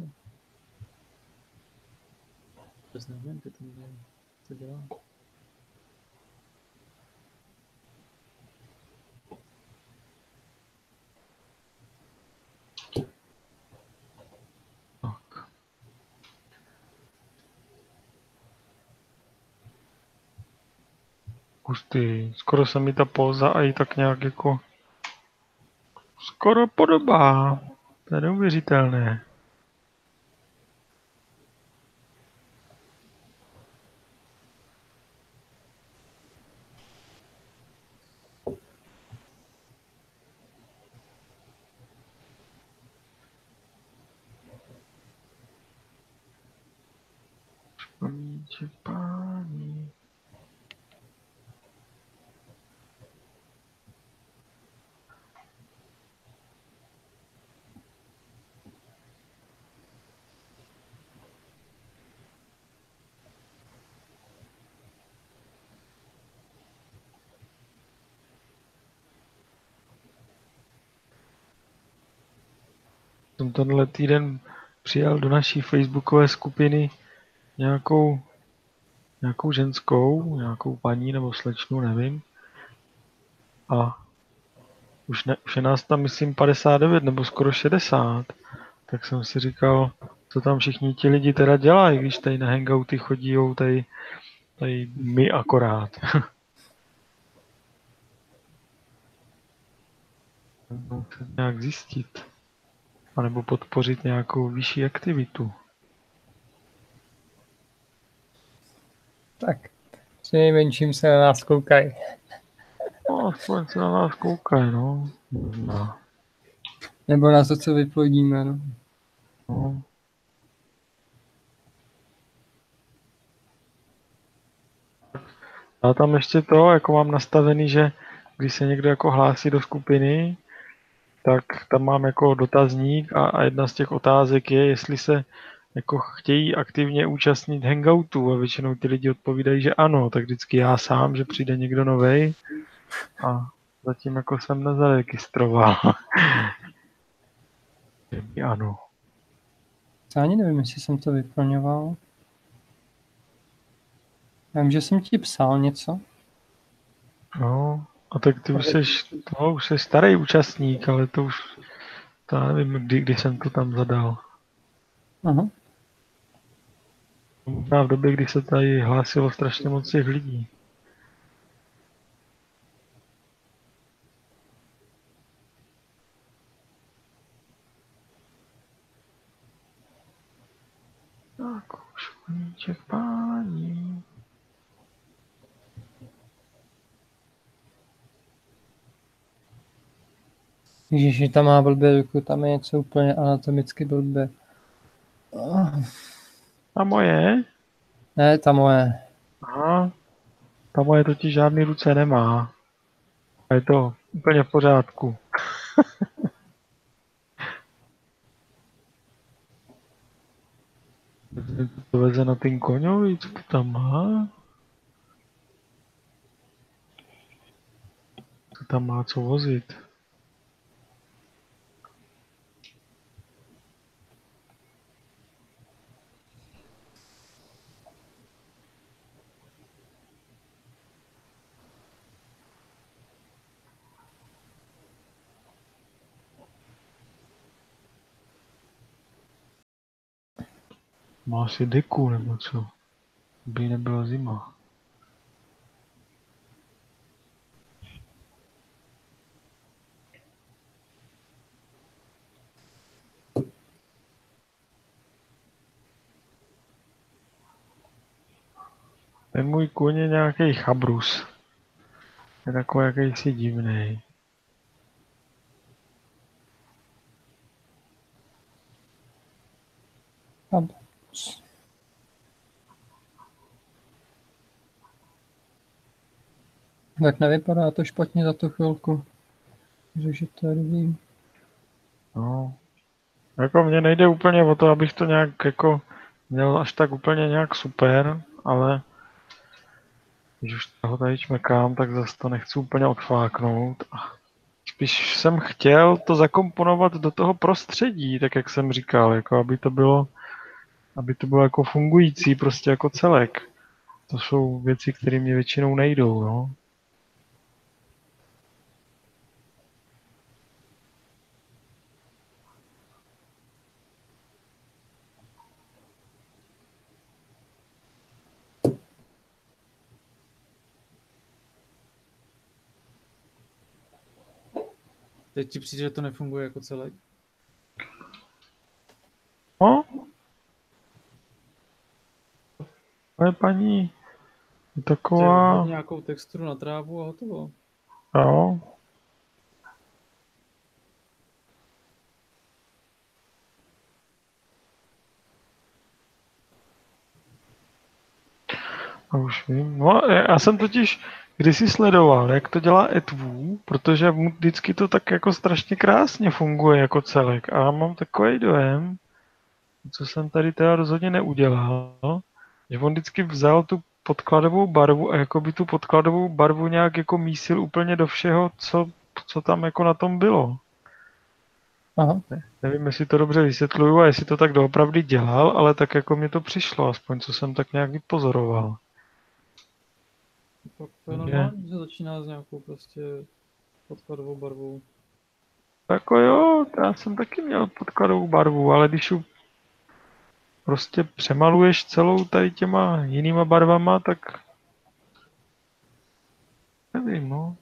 Vůbec nevím, kde ten dělám. Co dělám? Tak. Hustý. Skoro se mi ta póza a i tak nějak jako skoro podobá. To je neuvěřitelné. Pomíček pání. Jsem tenhle týden přijal do naší facebookové skupiny nějakou, nějakou ženskou, nějakou paní nebo slečnu, nevím. A už, ne, už je nás tam, myslím, padesát devět nebo skoro šedesát. Tak jsem si říkal, co tam všichni ti lidi teda dělají, když tady na hangouty chodí, tady, tady my akorát. Musím nějak zjistit. A nebo podpořit nějakou vyšší aktivitu. Tak, při nejmenším se na nás koukají. No, aspoň se na nás koukají, no. No. Nebo na to, co vyplodíme, no. No. A tam ještě to, jako mám nastavený, že když se někdo jako hlásí do skupiny, tak tam mám jako dotazník a, a jedna z těch otázek je, jestli se jako chtějí aktivně účastnit hangoutu a většinou ty lidi odpovídají, že ano, tak vždycky já sám, že přijde někdo novej a zatím jako jsem nezaregistroval. Ano. Já ani nevím, jestli jsem to vyplňoval. Já vím, že jsem ti psal něco. No, a tak ty už seš, to už jsi starý účastník, ale to už, to já nevím, kdy, kdy jsem to tam zadal. Aha. Možná v době, kdy se tady hlásilo strašně moc těch lidí. Tak už koníček pání. Ježiši, tam má blbě ruku, tam je něco úplně anatomicky blbě. A moje? Ne, ta moje. Aha. Ta moje totiž žádný ruce nemá. A je to úplně v pořádku. To veze na ten koňovi, co to tam má? Co tam má co vozit? Má asi deku nebo co? By nebyla zima. Ten můj kůň je nějaký chabrus. Je takový jakýsi divnej. Tak nevypadá to špatně za tu chvilku. Takže to je dobrý. No. Jako mně nejde úplně o to, abych to nějak jako měl až tak úplně nějak super, ale když už toho tady čmekám, tak zase to nechci úplně odfláknout. Spíš jsem chtěl to zakomponovat do toho prostředí, tak jak jsem říkal, jako aby to bylo, aby to bylo jako fungující prostě jako celek. To jsou věci, které mě většinou nejdou, no. Teď ti přijde, že to nefunguje jako celek? No? Moje paní je Že taková... hodně nějakou texturu na trávu a hotovo. Jo. A už vím. No, já jsem totiž kdysi sledoval, jak to dělá Etvu, protože mu vždycky to tak jako strašně krásně funguje jako celek. A mám takový dojem, co jsem tady teda rozhodně neudělal, že on vždycky vzal tu podkladovou barvu a jako by tu podkladovou barvu nějak jako mísil úplně do všeho, co, co tam jako na tom bylo. Aha. Ne, nevím, jestli to dobře vysvětluju a jestli to tak doopravdy dělal, ale tak jako mi to přišlo, aspoň co jsem tak nějak vypozoroval. Tak to je normální, že začíná s nějakou prostě podkladovou barvou. Jako jo, já jsem taky měl podkladovou barvu, ale když ju prostě přemaluješ celou tady těma jinýma barvama, tak nevím, no.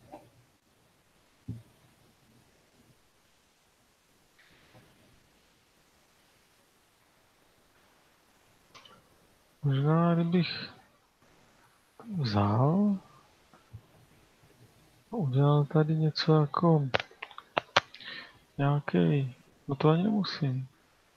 Možná, kdybych to vzal a udělal tady něco jako nějaký, no to ani nemusím.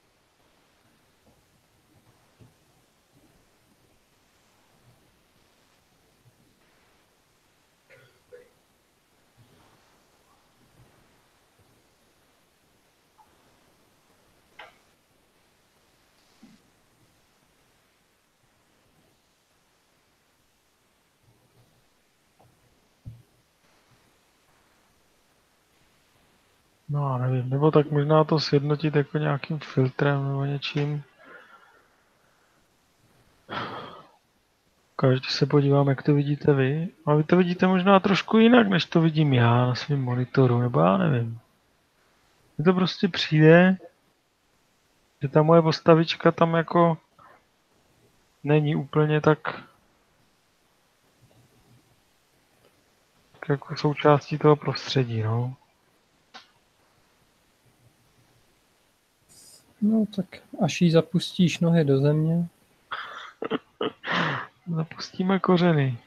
No a nevím, nebo tak možná to sjednotit jako nějakým filtrem nebo něčím. Každý se podívám, jak to vidíte vy. A vy to vidíte možná trošku jinak, než to vidím já na svém monitoru, nebo já nevím. Mně to prostě přijde, že ta moje postavička tam jako není úplně tak, tak jako součástí toho prostředí, no. No tak až jí zapustíš nohy do země. Zapustíme kořeny.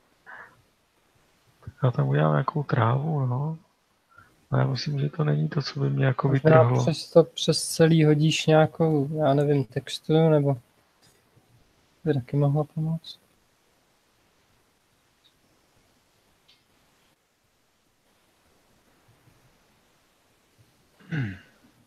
Tak já tam udělám nějakou trávu, no. A já myslím, že to není to, co by mě jako Možná vytrhlo. přes to přes celý hodíš nějakou, já nevím, texturu, nebo by taky mohla pomoct. Hmm.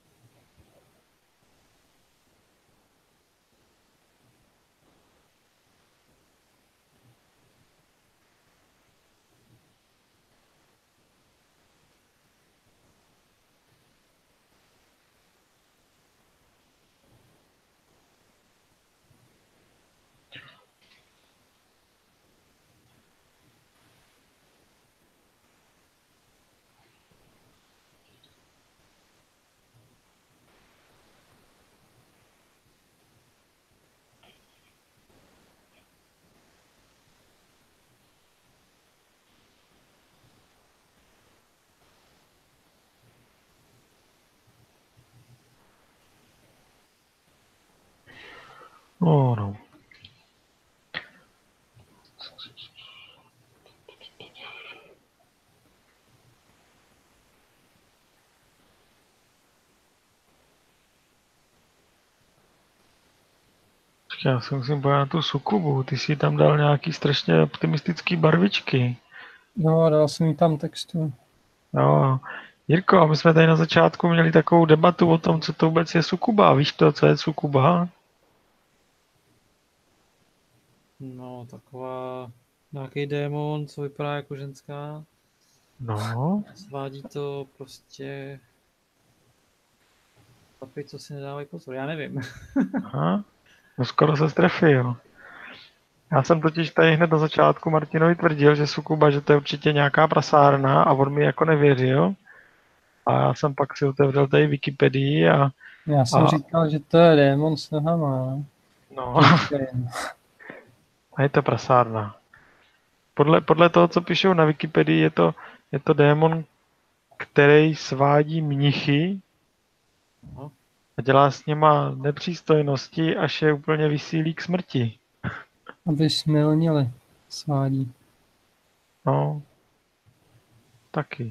No, no. Já si musím podívat na tu sukubu. Ty jsi tam dal nějaký strašně optimistický barvičky. No, dal jsem jí tam textu. Jo, Jirko, a my jsme tady na začátku měli takovou debatu o tom, co to vůbec je sukuba. Víš to, co je sukuba? No, taková nějaký démon, co vypadá jako ženská. No, Svádí to prostě chlapi, co si nedávají pozor. Já nevím. aha. No skoro se strefil. Já jsem totiž tady hned na začátku Martinovi tvrdil, že sukuba, že to je určitě nějaká prasárna a on mi jako nevěřil. A já jsem pak si otevřel tady Wikipedii a Já jsem A- říkal, že to je démon s nohama. no. no, Dětský. a je to prasárna. Podle, podle toho, co píšou na Wikipedii, je to, je to démon, který svádí mnichy No, a dělá s něma nepřístojnosti, až je úplně vysílí k smrti. Aby smilnili svádí. No, taky.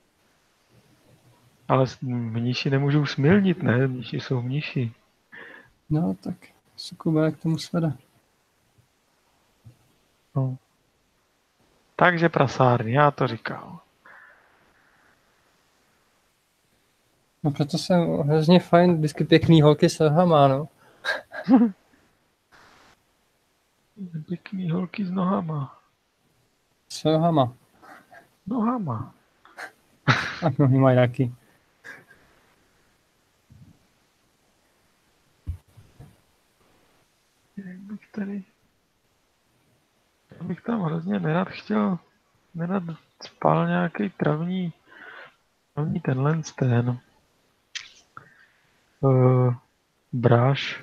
Ale s- mniši nemůžou smilnit, ne? Mniši jsou mniši. No tak sukuba jak tomu svede. No. Takže prasárny, já to říkal. No proto jsem hrozně fajn, vždycky pěkný holky s nohama, no. Pěkný holky s nohama. S nohama. Nohama. A nohy mají taky. Jak bych tady... Já bych tam hrozně nerad chtěl... Nerad spal nějaký travní... Travní tenhle ten... Uh, bráš.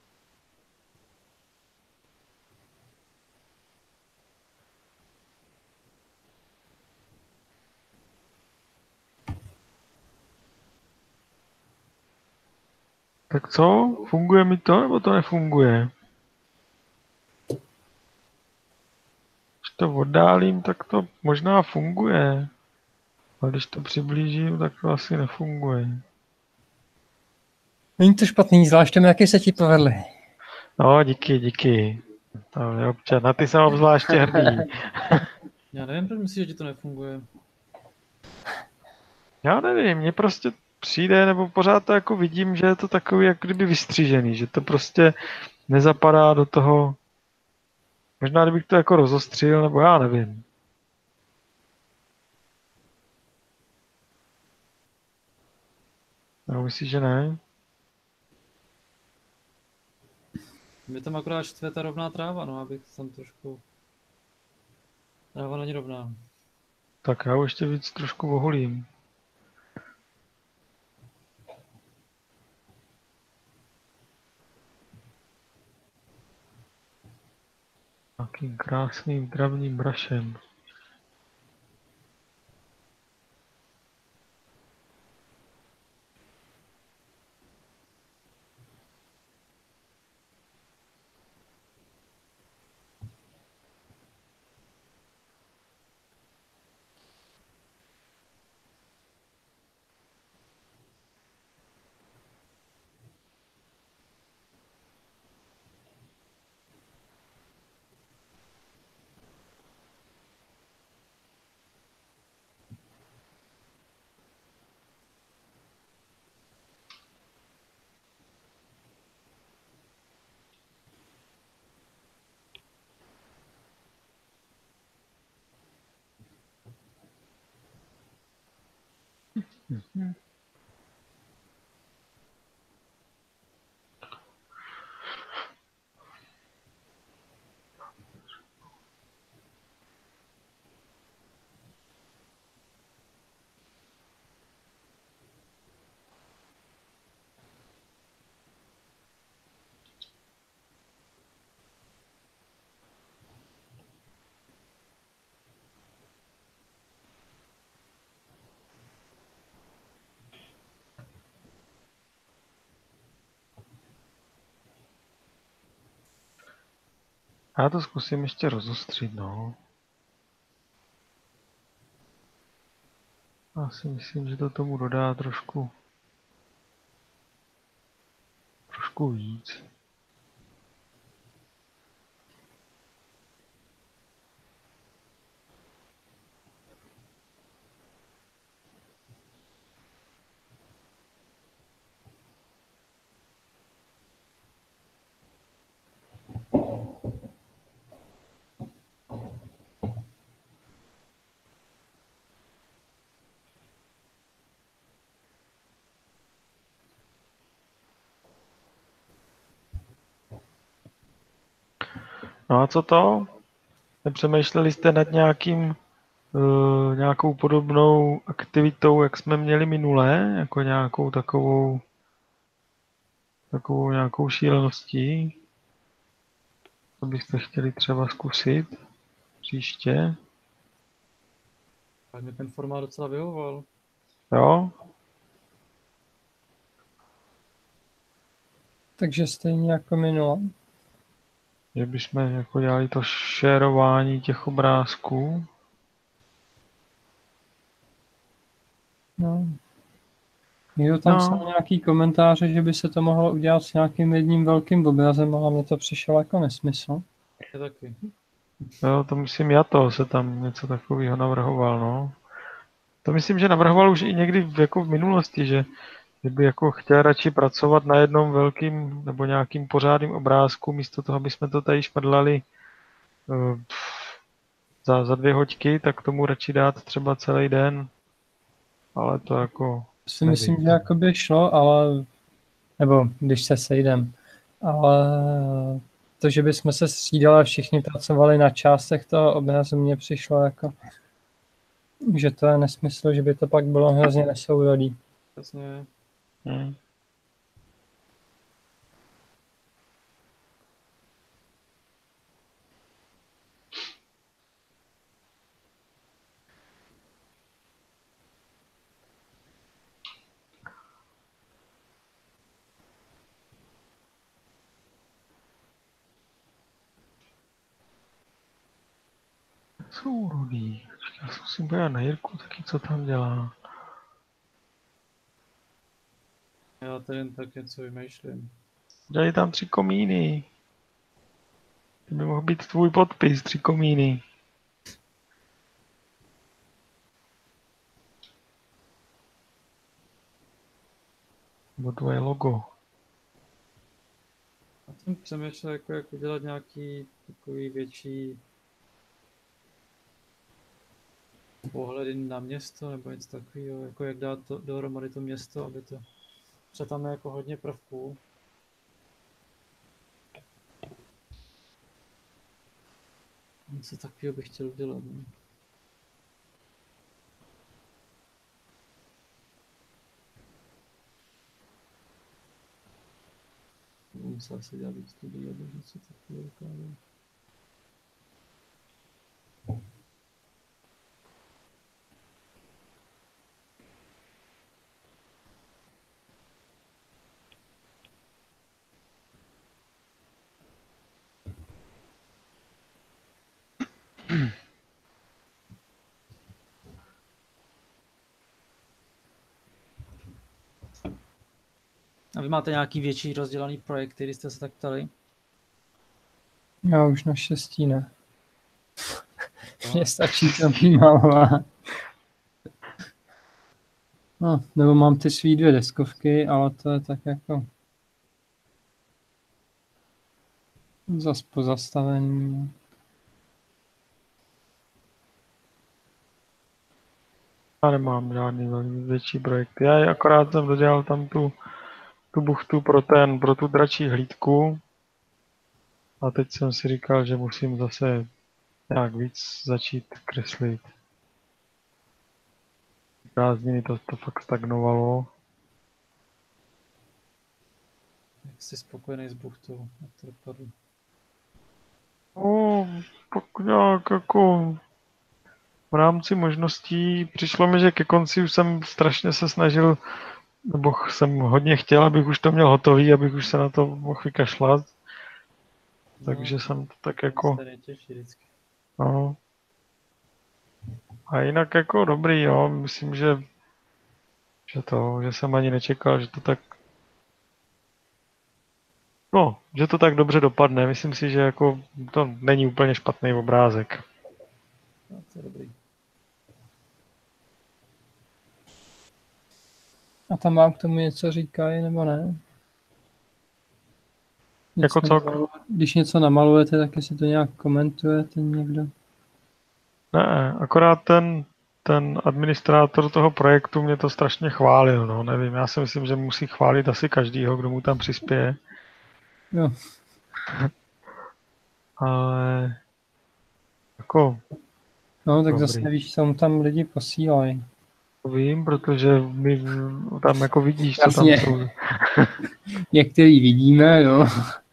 Tak co? Funguje mi to, nebo to nefunguje? Když to oddálím, tak to možná funguje. A když to přiblížím, tak to asi nefunguje. Není to špatný, zvlášť tomu, jaký se ti povedly. No, díky, díky. To je občas, na ty jsem obzvláště hrdý. já nevím, proč myslíš, že ti to nefunguje. Já nevím, mně prostě přijde, nebo pořád to jako vidím, že je to takový jak kdyby vystřížený, že to prostě nezapadá do toho. Možná kdybych to jako rozostřil, nebo já nevím. No, myslíš, že ne? Mě tam akorát štve ta rovná tráva, no, abych tam trošku... Tráva není rovná. Tak já ho ještě víc trošku oholím. Takým krásným travním brašem. Já to zkusím ještě rozostřit, no. Já si myslím, že to tomu dodá trošku trošku víc. No a co to? Nepřemýšleli jste nad nějakým, uh, nějakou podobnou aktivitou, jak jsme měli minule? Jako nějakou takovou, takovou nějakou šíleností? Co byste chtěli třeba zkusit příště? Tak mi ten formát docela vyhovoval. Jo? Takže stejně jako minule. Že bychom jako dělali to šerování těch obrázků. No. Někdo tam No. psal nějaký komentáře, že by se to mohlo udělat s nějakým jedním velkým obrazem, ale mně to přišlo jako nesmysl. Je taky. Jo, to myslím já to, se tam něco takového navrhoval, no. To myslím, že navrhoval už i někdy v, jako v minulosti, že, že by jako chtěl radši pracovat na jednom velkým nebo nějakým pořádným obrázku, místo toho, aby jsme to tady šmrdlali uh, za, za dvě hoďky, tak tomu radši dát třeba celý den. Ale to jako... Si myslím, že jako by šlo, ale nebo když se sejdem, ale to, že bychom se střídali a všichni pracovali na částech toho obrazu, mně přišlo jako, že to je nesmysl, že by to pak bylo hrozně nesourodý. Jasně. Hmm. Sourodý. Já se musím podívat na Jirku, taky co tam dělá. Já tady jen tak něco vymýšlím. Dělají tam tři komíny. To by mohl být tvůj podpis, tři komíny. Nebo tvoje logo. A jsem přemýšlel, jako, jak udělat nějaký takový větší pohledy na město, nebo něco takového, jako jak dát to, dohromady to město, aby to... Třeba tam je jako hodně prvků. Něco takového bych chtěl udělat. Ne? Musel se dělat víc studií, aby něco takového dokázal. A vy máte nějaký větší rozdělaný projekty, když jste se tak ptali? Já už naštěstí ne. Mně stačí to vymalovat. No, nebo mám ty svý dvě deskovky, ale to je tak jako zas pozastavení. Já nemám žádný velký větší projekt. Já akorát jsem dodělal tam tu, tu buchtu pro, ten, pro tu dračí hlídku. A teď jsem si říkal, že musím zase nějak víc začít kreslit. Prázdniny to, to fakt stagnovalo. Jak jsi spokojený s buchtou? Jak to dopadlo? No, pak nějak jako v rámci možností přišlo mi, že ke konci už jsem strašně se snažil, nebo jsem hodně chtěl, abych už to měl hotový, abych už se na to mohl vykašlat. Takže no, jsem to tak jako... To těžší vždycky. No. A jinak jako dobrý, jo. Myslím, že, že to, že jsem ani nečekal, že to tak... No, že to tak dobře dopadne. Myslím si, že jako to není úplně špatný obrázek. No, to je dobrý. A tam vám k tomu něco říkají, nebo ne? Něco Jako co? namaluje- Když něco namalujete, tak jestli to nějak komentujete někdo. Ne, akorát ten, ten administrátor toho projektu mě to strašně chválil, no, nevím, já si myslím, že musí chválit asi každýho, kdo mu tam přispěje. Jo. ale jako No, tak dobrý. zase nevíš, co mu tam lidi posílají. To vím, protože my v- tam jako vidíš, co tam Jasně. jsou. Některý vidíme, no.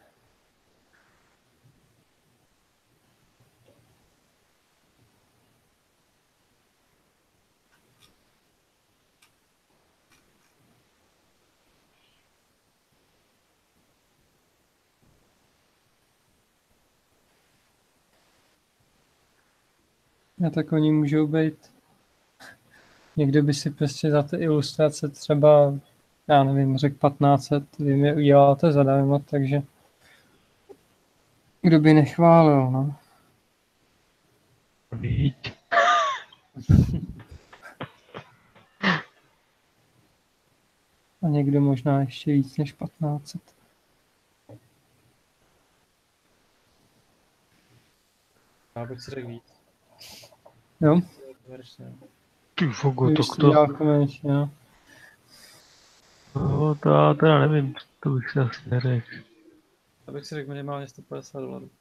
A tak oni můžou být. Někdo by si prostě za ty ilustrace třeba, já nevím, řekl patnáct set, vy mi uděláte zadarmo, takže kdo by nechválil, no. Víď. A někdo možná ještě víc než patnáct set. Já bych si řekl víc. Jo? Konečně. Ty fogo, Když to si to, dělá komerčně, jo. to, to já teda nevím, to bych si asi neřekl. Já bych si řekl minimálně sto padesát dolarů.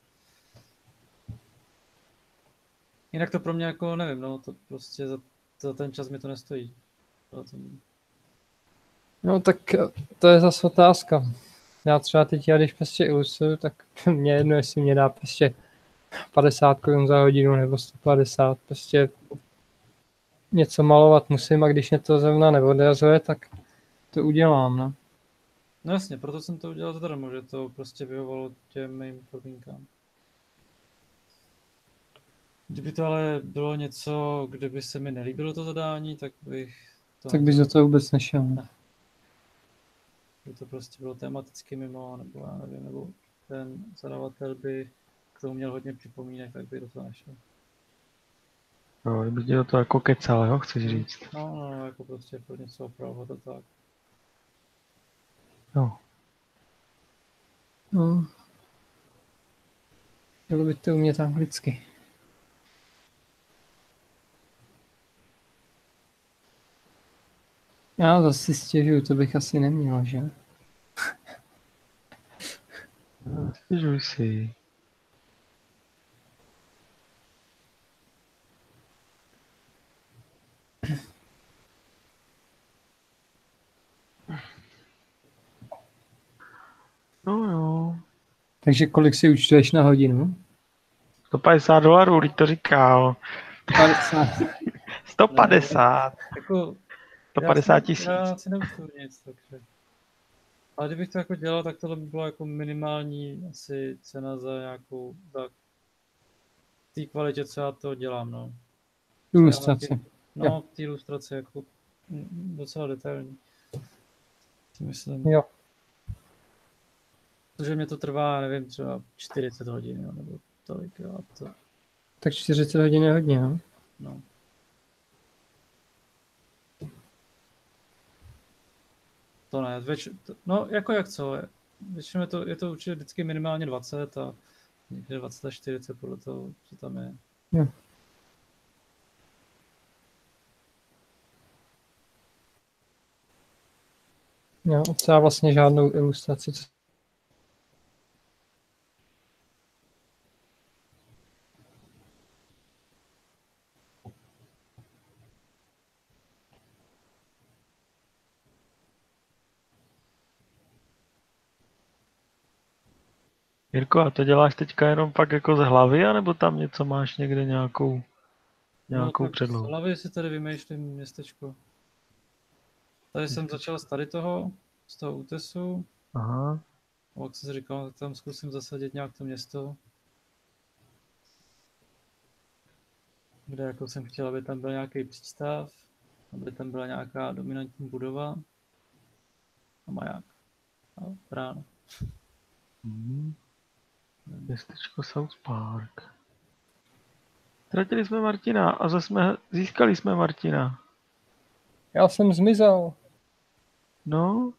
Jinak to pro mě jako nevím, no, to prostě za, za ten čas mi to nestojí. To, to... No tak to je zase otázka. Já třeba teď, já když prostě ilustruju, tak mě jedno, jestli mě dá prostě padesát korun za hodinu nebo sto padesát. Prostě něco malovat musím a když mě to zrovna neodrazuje, tak to udělám, no. No jasně, proto jsem to udělal zadarmo, že to prostě vyhovovalo těm mým podmínkám. Kdyby to ale bylo něco, kde by se mi nelíbilo to zadání, tak bych to... Tak bys do toho vůbec nešel, no. By to prostě bylo tematicky mimo, nebo já nevím, nebo ten zadavatel by k tomu měl hodně připomínek, tak by do toho nešel. No, kdyby tě do toho jako kecal, jo, chceš říct. No, no, jako prostě pro něco opravovat a tak. No. No. Bylo by to umět anglicky. Já zase si stěžuju, to bych asi neměl, že? Stěžuj si. No jo. Takže kolik si účtuješ na hodinu? sto padesát dolarů, teď to říkal. padesát. sto padesát. Jako, sto padesát já si, tisíc. já si neučtuju nic, takže... Ale kdybych to jako dělal, tak tohle by bylo jako minimální asi cena za nějakou, za té kvalitě, co já to dělám, no. Ilustrace. No, ty ilustrace jako mm, docela detailní. Si myslím. Jo. Protože mě to trvá, nevím, třeba čtyřicet hodin, jo, nebo tolik, jo, a to, Tak čtyřicet hodin je hodně, no. no. To ne, věč, to, no jako jak co, je. Většinou je to, je to určitě vždycky minimálně dvacet a někde dvacet až čtyřicet podle toho, co tam je. Jo. Jo, třeba vlastně žádnou ilustraci. Jirko, a to děláš teďka jenom pak jako z hlavy, anebo tam něco máš někde nějakou, nějakou no, tak předlohu? z hlavy si tady vymýšlím městečko. Tady jsem začal z tady toho, z toho útesu. Aha. A jak jsem si říkal, tak tam zkusím zasadit nějak to město. Kde jako jsem chtěl, aby tam byl nějaký přístav, aby tam byla nějaká dominantní budova a maják a brána. Hmm. Městečko South Park. Ztratili jsme Martina a zase jsme, získali jsme Martina. Já jsem zmizel. No,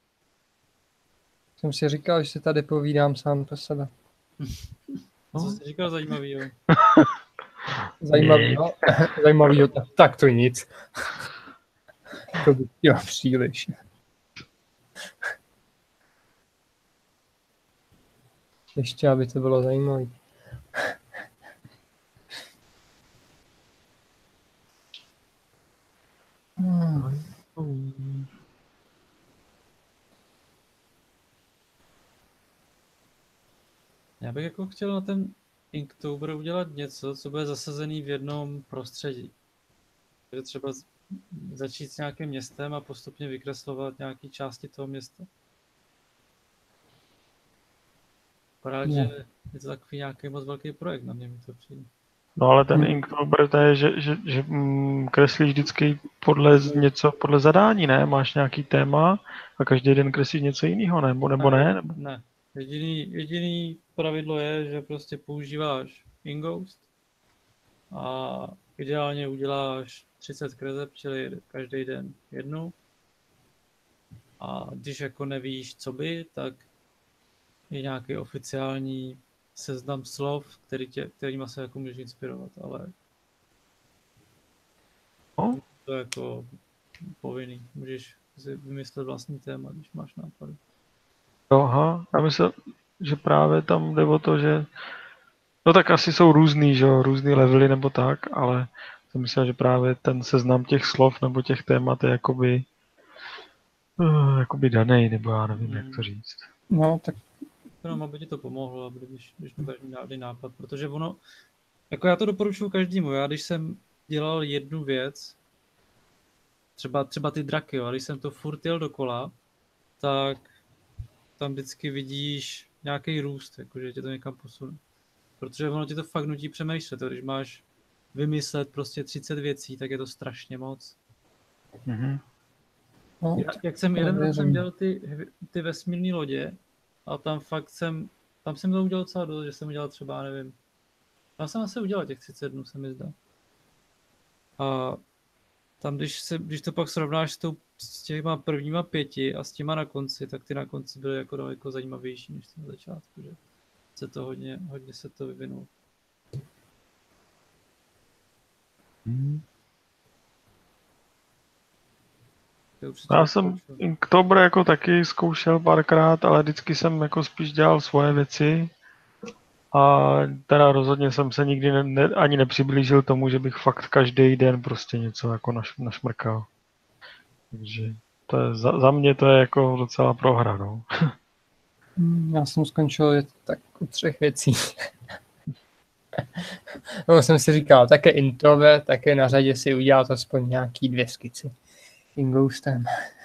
Jsem si říkal, že si tady povídám sám pro sebe. A co jsi říkal zajímavýho? Zajímavý, no. Zajímavý, tak, tak to nic. To by jo, příliš. Ještě, aby to bylo zajímavé. Já bych jako chtěl na ten Inktober udělat něco, co bude zasazený v jednom prostředí. Takže třeba z- začít s nějakým městem a postupně vykreslovat nějaké části toho města. Vypadá, Ne. že je to takový nějaký moc velký projekt, na mě mi to přijde. No ale ten Hmm. Inktober, to je, že, že, že mm, kreslíš vždycky podle z- něco, podle zadání, ne? Máš nějaký téma a každý den kreslíš něco jiného, nebo, nebo ne? Nebo... Ne. Jediný, jediný pravidlo je, že prostě používáš Inghost a ideálně uděláš třicet kreseb, čili každý den jednu. A když jako nevíš, co by, tak je nějaký oficiální seznam slov, který tě, kterýma se jako můžeš inspirovat, ale No, to je jako povinný. Můžeš si vymyslet vlastní téma, když máš nápady. aha, já myslím, že právě tam jde o to, že no tak asi jsou různý, že jo, různý levely nebo tak, ale jsem myslel, že právě ten seznam těch slov nebo těch témat je jakoby uh, jakoby danej, nebo já nevím, jak to říct. No, tak Jenom aby ti to pomohlo, aby když, když to každý dá nápad, protože ono, jako já to doporučuji každému, já když jsem dělal jednu věc, třeba, třeba ty draky, jo, a když jsem to furt jel dokola, tak tam vždycky vidíš nějaký růst, jakože tě to někam posune. Protože ono tě to fakt nutí přemýšlet, jo. Když máš vymyslet prostě třicet věcí, tak je to strašně moc. Mhm. no, Já, jak jsem to jeden rok věřím. jsem dělal ty, ty vesmírné lodě a tam fakt jsem, tam jsem to udělal docela dost, že jsem udělal třeba, nevím, tam jsem asi udělal těch třicet dnů, se mi zdá. A tam, když, se, když to pak srovnáš s, tou, s těma prvníma pěti a s těma na konci, tak ty na konci byly jako daleko zajímavější než na začátku, že se to hodně, hodně se to vyvinulo. Mhm. To určitě Já jsem doporučuji. Inktober jako taky zkoušel párkrát, ale vždycky jsem jako spíš dělal svoje věci. A teda rozhodně jsem se nikdy ne, ne, ani nepřiblížil tomu, že bych fakt každý den prostě něco jako naš, našmrkal. Takže to je, za, za mě to je jako docela prohra, no. Hmm, já jsem skončil je tak u třech věcí. No, jsem si říkal, také introvert, také na řadě si udělat aspoň nějaký dvě skici. Inghostem.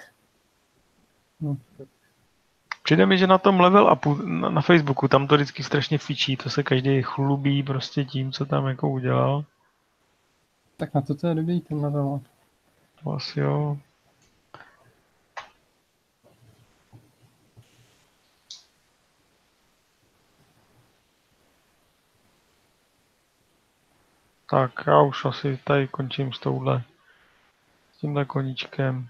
Přijde mi, že na tom level upu na, na Facebooku, tam to vždycky strašně fičí, to se každý chlubí prostě tím, co tam jako udělal. Tak na to to je dobrý ten level. To asi jo. Tak já už asi tady končím s touhle, s tímhle koníčkem.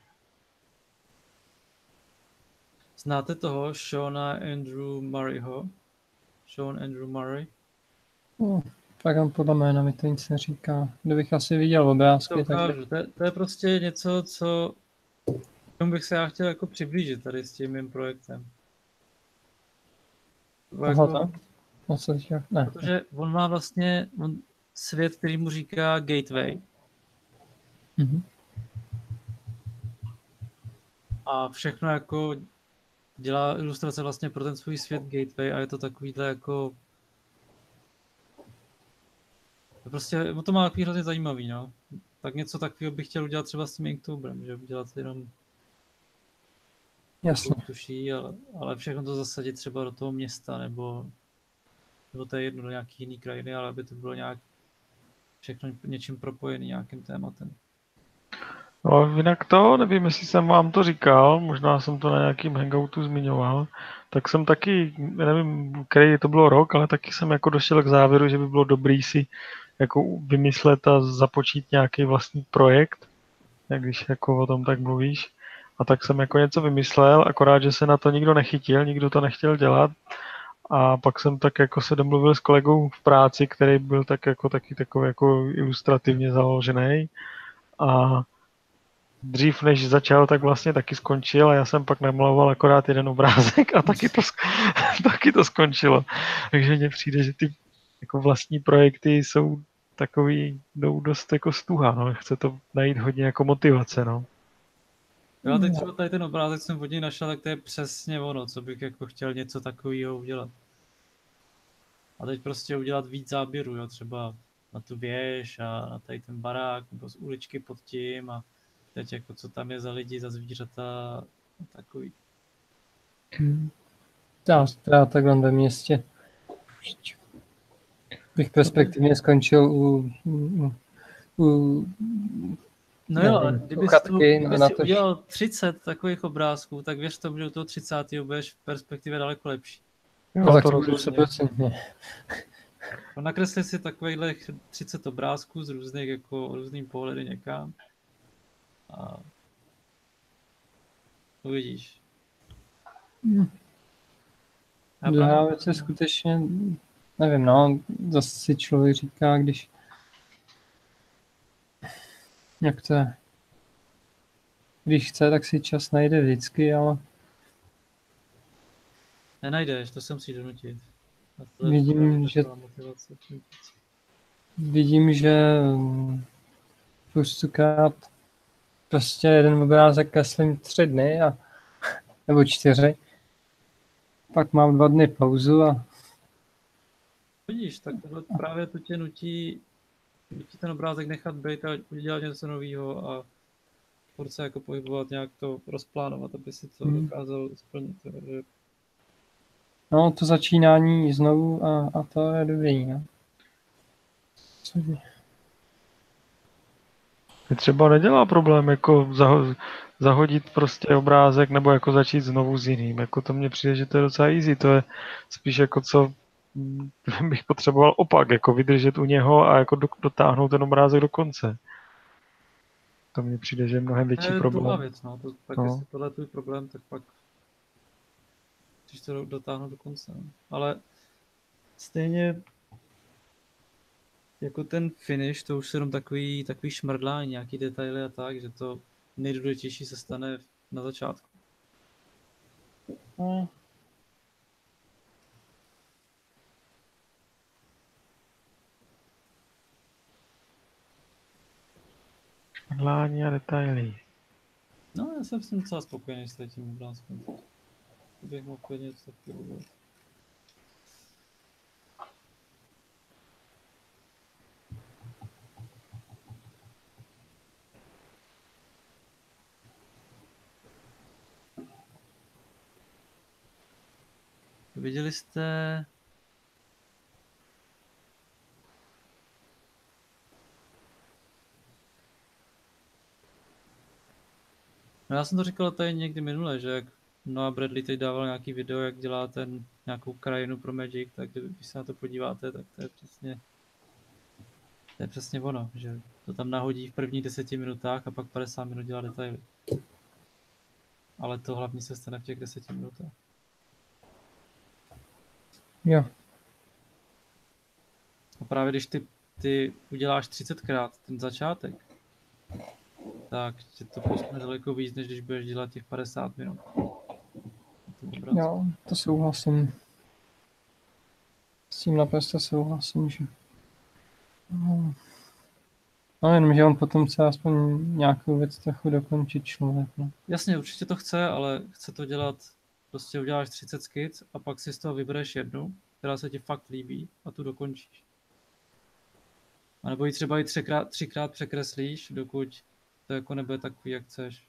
Znáte toho Seana Andrew Murrayho? Sean Andrew Murray? No, tak on podle jména mi to nic neříká. Kdybych asi viděl obrázky, To tak ukážu. To, je, to je prostě něco, co k tomu bych se já chtěl jako přiblížit tady s tím mým projektem. Aha, Jako, tak? No, co říká? Ne. protože on má vlastně on, svět, který mu říká Gateway. Mhm. A všechno jako dělá ilustrace vlastně pro ten svůj svět Gateway a je to takovýhle jako prostě, no to má takový hrozně zajímavý, no. Tak něco takového bych chtěl udělat třeba s tím Inktoberem, že udělat jenom Jasně. tuší, ale, ale všechno to zasadit třeba do toho města, nebo, nebo to je jedno do nějaký jiný krajiny, ale aby to bylo nějak všechno něčím propojený, nějakým tématem. No, jinak to, nevím, jestli jsem vám to říkal, možná jsem to na nějakým hangoutu zmiňoval, tak jsem taky, nevím, který to bylo rok, ale taky jsem jako došel k závěru, že by bylo dobrý si jako vymyslet a započít nějaký vlastní projekt, jak když jako o tom tak mluvíš. A tak jsem jako něco vymyslel, akorát, že se na to nikdo nechytil, nikdo to nechtěl dělat. A pak jsem tak jako se domluvil s kolegou v práci, který byl tak jako taky takový jako ilustrativně založený. A dřív než začal, tak vlastně taky skončil a já jsem pak namaloval akorát jeden obrázek a taky to, taky to skončilo. Takže mně přijde, že ty jako vlastní projekty jsou takový, jdou dost jako stuha, no. Chce to najít hodně jako motivace, no. Já teď třeba tady ten obrázek jsem od něj našel, tak to je přesně ono, co bych jako chtěl něco takového udělat. A teď prostě udělat víc záběrů, jo, třeba na tu věž a na tady ten barák, nebo z uličky pod tím a teď jako co tam je za lidi, za zvířata a takový. Hmm. Já, já takhle ve městě bych perspektivně skončil u, u, u No jo, ale nevím, kdybys, chatky, tu, kdybys no na si to- udělal třicet takových obrázků, tak věř tomu, že u toho třicátého budeš v perspektivě daleko lepší. no, tak to to budu rozhodně. stoprocentně. No, nakresli si takových třicet obrázků z různých, jako různým pohledy někam. A uvidíš. Hmm. Já Druhá právě- věc je skutečně, nevím, no, zase si člověk říká, když, jak to je, když chce, tak si čas najde vždycky, ale Nenajdeš, to se musíš donutit. A to je Vidím, právě že- taková motivace. vidím, že mm, spoustukrát prostě jeden obrázek kreslím tři dny a, nebo čtyři, pak mám dva dny pauzu a Vidíš, tak tohle právě to tě nutí, nutí ten obrázek nechat být a udělat něco nového a furt se jako pohybovat, nějak to rozplánovat, aby si to Hmm. dokázal splnit. Takže no to začínání znovu a, a to je dobrý, no. Co je? Mě třeba nedělá problém jako zaho- zahodit prostě obrázek nebo jako začít znovu s jiným. Jako to mně přijde, že to je docela easy. To je spíš jako co mm, bych potřeboval opak, jako vydržet u něho a jako do- dotáhnout ten obrázek do konce. To mně přijde, že je mnohem to větší je druhá problém. věc, no. To, tak No. jestli tohle je tvůj problém, tak pak musíš to do- dotáhnout do konce. No. Ale stejně jako ten finish, to už jsou jenom takový, takový šmrdlání, nějaký detaily a tak, že to nejdůležitější se stane na začátku. No. Šmrdlání a detaily. No, já jsem s tím docela spokojený s tím obrázkem. To bych mohl klidně něco takového udělat. Viděli jste... No já jsem to říkal tady někdy minule, že jak Noah Bradley teď dával nějaký video, jak dělá ten nějakou krajinu pro Magic, tak když se na to podíváte, tak to je přesně to je přesně ono, že to tam nahodí v prvních deseti minutách a pak padesát minut dělá detaily. Ale to hlavně se stane v těch deseti minutách. Jo, A právě když ty, ty uděláš třicetkrát ten začátek, tak tě to posune daleko víc, než když budeš dělat těch padesát minut. jo, to souhlasím. S tím naprosto souhlasím, že... No, no jenom, že on potom chce aspoň nějakou věc trochu dokončit člověk, no. Jasně, určitě to chce, ale chce to dělat, prostě uděláš třicet skic a pak si z toho vybereš jednu, která se ti fakt líbí a tu dokončíš. A nebo ji třeba i třikrát, třikrát překreslíš, dokud to jako nebude takový, jak chceš.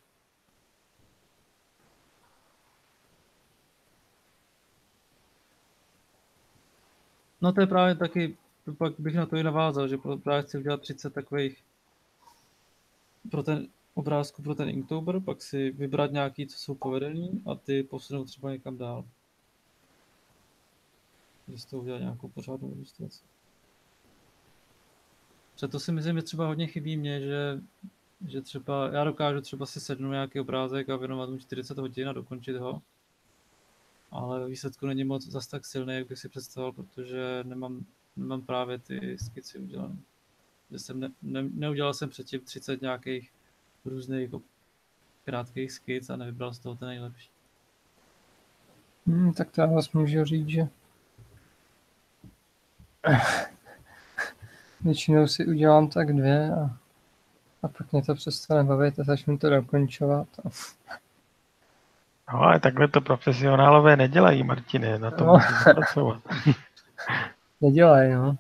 No to je právě taky, pak bych na to i navázal, že právě chci udělat třicet takových pro ten obrázku, pro ten Inktober, pak si vybrat nějaký, co jsou povedený a ty posunout třeba někam dál. Že z toho udělat nějakou pořádnou ilustraci. Proto si myslím, že třeba hodně chybí mě, že, že třeba, já dokážu třeba si sednout nějaký obrázek a věnovat mu čtyřicet hodin a dokončit ho. Ale ve výsledku není moc zas tak silný, jak bych si představoval, protože nemám, nemám právě ty skici udělané. Že jsem ne, ne, neudělal jsem předtím třicet nějakých různých krátkých skic a nevybral z toho ten nejlepší. Hmm, tak to já vás můžu říct, že většinou si udělám tak dvě a, a pak mě to přestane bavit a začnu to dokončovat. A... No, ale takhle to profesionálové nedělají, Martine, na tom No. musíme pracovat. nedělají, no.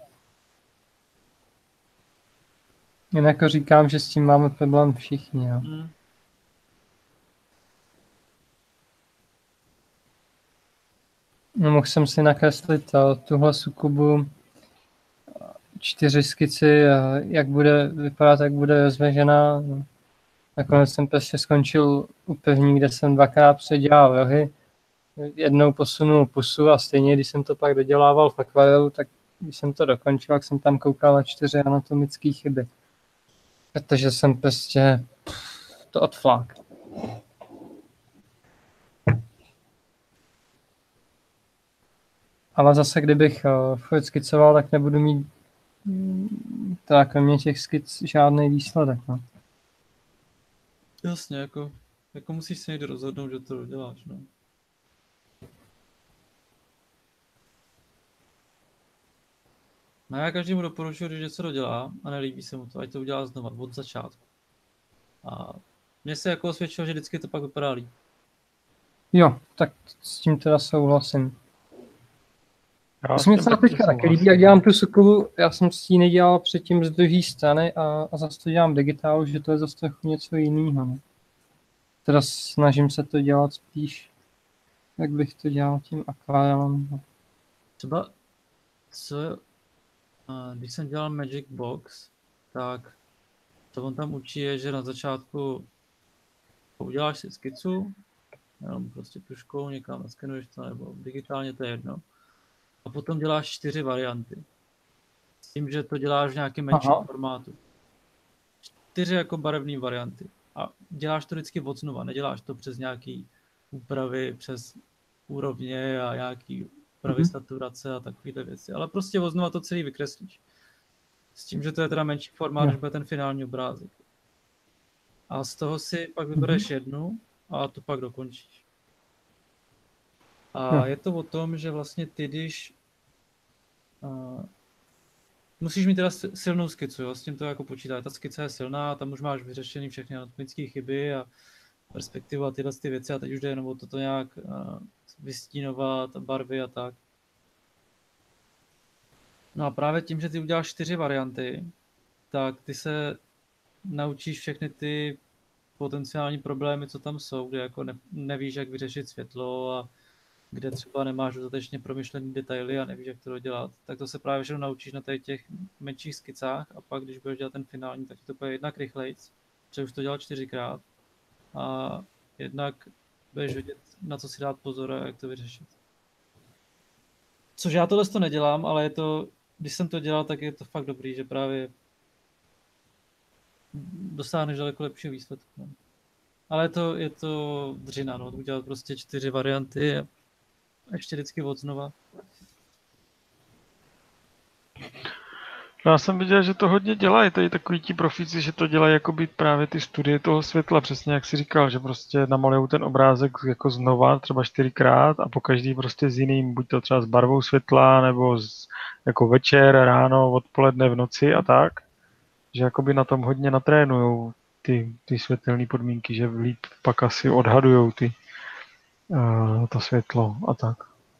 Jen jako říkám, že s tím máme problém všichni, jo. Hmm. No, mohl jsem si nakreslit uh, tuhle sukubu čtyři skici, uh, jak bude vypadat, jak bude rozvežená. No. Nakonec jsem prostě skončil u první, kde jsem dvakrát předělal rohy. Jednou posunul pusu a stejně, když jsem to pak dodělával v akvarelu, tak když jsem to dokončil, tak jsem tam koukal na čtyři anatomické chyby. Protože jsem prostě to odflák. Ale zase, kdybych uh, furt skicoval, tak nebudu mít mm, teda kromě těch skic žádný výsledek. No. Jasně, jako, jako musíš se někdy rozhodnout, že to děláš, no. No já každému doporučuji, když něco dodělá a nelíbí se mu to, ať to udělá znova, od začátku. A mně se jako osvědčilo, že vždycky to pak vypadá líp. Jo, tak s tím teda souhlasím. Já Já s jsem tím něco taky teďka taky líbí, souhlasím. jak dělám tu sukubu, já jsem s tím nedělal předtím z druhé strany a, a zase to dělám digitálu, že to je zase trochu něco jiného. No. Teda snažím se to dělat spíš, jak bych to dělal tím akvarelem. No. Třeba, co, a když jsem dělal Magic Box, tak to on tam učí je, že na začátku uděláš si skicu, jenom prostě tuškou někam naskenuješ to, nebo digitálně, to je jedno. A potom děláš čtyři varianty. S tím, že to děláš v nějakém menším Aha. formátu. Čtyři jako barevné varianty. A děláš to vždycky od znova, neděláš to přes nějaký úpravy, přes úrovně a nějaký úpravy Mhm. saturace a takovéhle věci. Ale prostě od znova to celý vykreslíš. S tím, že to je teda menší formát, Jo. než bude ten finální obrázek. A z toho si pak vybereš jednu a to pak dokončíš. A Jo. je to o tom, že vlastně ty, když uh, musíš mít teda si- silnou skicu, jo? S tím to jako počítá. Ta skica je silná, tam už máš vyřešený všechny anatomické chyby a perspektivu a tyhle ty věci a teď už jde jenom o toto nějak uh, vystínovat, barvy a tak. No a právě tím, že ty uděláš čtyři varianty, tak ty se naučíš všechny ty potenciální problémy, co tam jsou, kde jako ne, nevíš, jak vyřešit světlo a kde třeba nemáš dostatečně promyšlený detaily a nevíš, jak to dodělat, tak to se právě všechno naučíš na tady těch menších skicách a pak, když budeš dělat ten finální, tak ti to bude jednak rychlejc, protože už to dělal čtyřikrát a jednak budeš vědět, na co si dát pozor a jak to vyřešit. Což já tohle to nedělám, ale je to, když jsem to dělal, tak je to fakt dobrý, že právě dosáhneš daleko lepšího výsledku. No. Ale je to, je to dřina, no, udělat prostě čtyři varianty a ještě vždycky od znova. No, já jsem viděl, že to hodně dělají, tady takový ti profíci, že to dělají jakoby právě ty studie toho světla, přesně jak jsi říkal, že prostě namalujou ten obrázek jako znova, třeba čtyřikrát a po každý prostě s jiným, buď to třeba s barvou světla, nebo z, jako večer, ráno, odpoledne, v noci a tak, že jakoby na tom hodně natrénujou ty, ty světelné podmínky, že líp pak asi odhadujou ty, uh, to světlo a tak.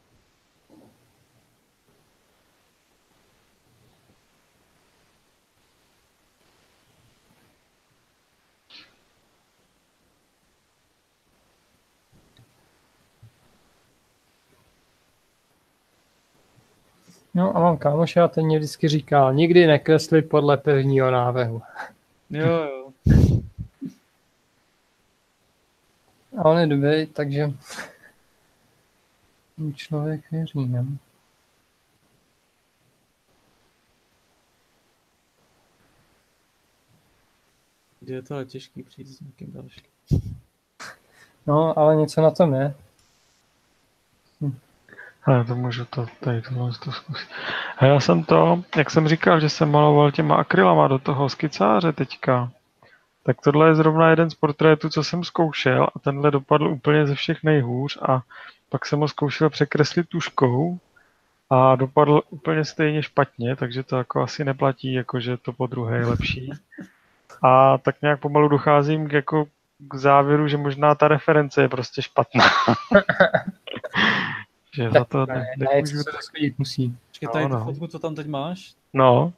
No a mám kámoše a ten mě vždycky říkal, nikdy nekresli podle prvního návrhu. Jo, jo. A on je dobrý, takže člověk věří, ne? Je to ale těžký přijít s někým dalším. No, ale něco na tom je. Ale to můžu to tady tohle to zkusit. A já jsem to, jak jsem říkal, že jsem maloval těma akrylama do toho skicáře teďka, tak tohle je zrovna jeden z portrétů, co jsem zkoušel a tenhle dopadl úplně ze všech nejhůř a pak jsem ho zkoušel překreslit tužkou a dopadl úplně stejně špatně, takže to jako asi neplatí, jako že to po druhé je lepší. A tak nějak pomalu docházím k, jako, k závěru, že možná ta reference je prostě špatná. Že za to Ne, ne, ne, nemůžu, co se schodit musí. Počkej, No, tady tu no. fotku, co tam teď máš? No.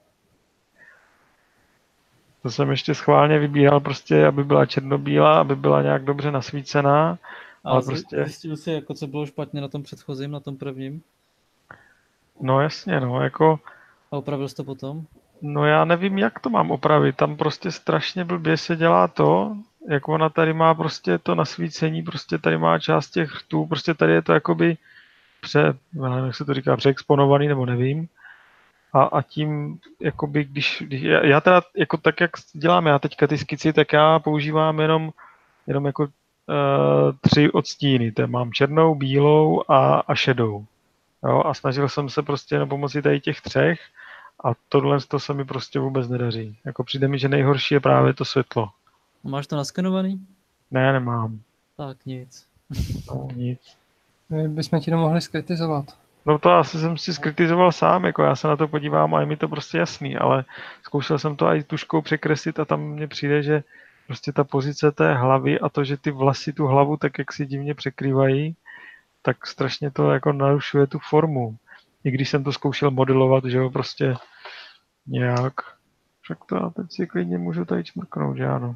To jsem ještě schválně vybíral prostě, aby byla černobílá, aby byla nějak dobře nasvícená, A ale zji- prostě, zjistil jsi, jako co bylo špatně na tom předchozím, na tom prvním? no jasně, no, jako, A opravil jsi to potom? no já nevím, jak to mám opravit, tam prostě strašně blbě se dělá to, jak ona tady má prostě to nasvícení, prostě tady má část těch rtů, prostě tady je to jakoby pře, já nevím, jak se to říká, přeexponovaný, nebo nevím. A, a tím, jakoby, když, když já, já teda, jako tak, jak dělám já teďka ty skici, tak já používám jenom, jenom jako uh, tři odstíny. To mám černou, bílou a, a šedou. Jo, a snažil jsem se prostě na pomoci tady těch třech a tohle to se mi prostě vůbec nedaří. Jako přijde mi, že nejhorší je právě to světlo. Máš to naskenovaný? Ne, nemám. Tak nic. No, nic. My bychom ti to mohli skritizovat. No to asi jsem si skritizoval sám, jako já se na to podívám a je mi to prostě jasný, ale zkoušel jsem to i tuškou překreslit a tam mně přijde, že prostě ta pozice té hlavy a to, že ty vlasy tu hlavu tak jak si divně překrývají, tak strašně to jako narušuje tu formu. I když jsem to zkoušel modelovat, že jo, prostě nějak. Však to já teď si klidně můžu tady čmrknout, že ano.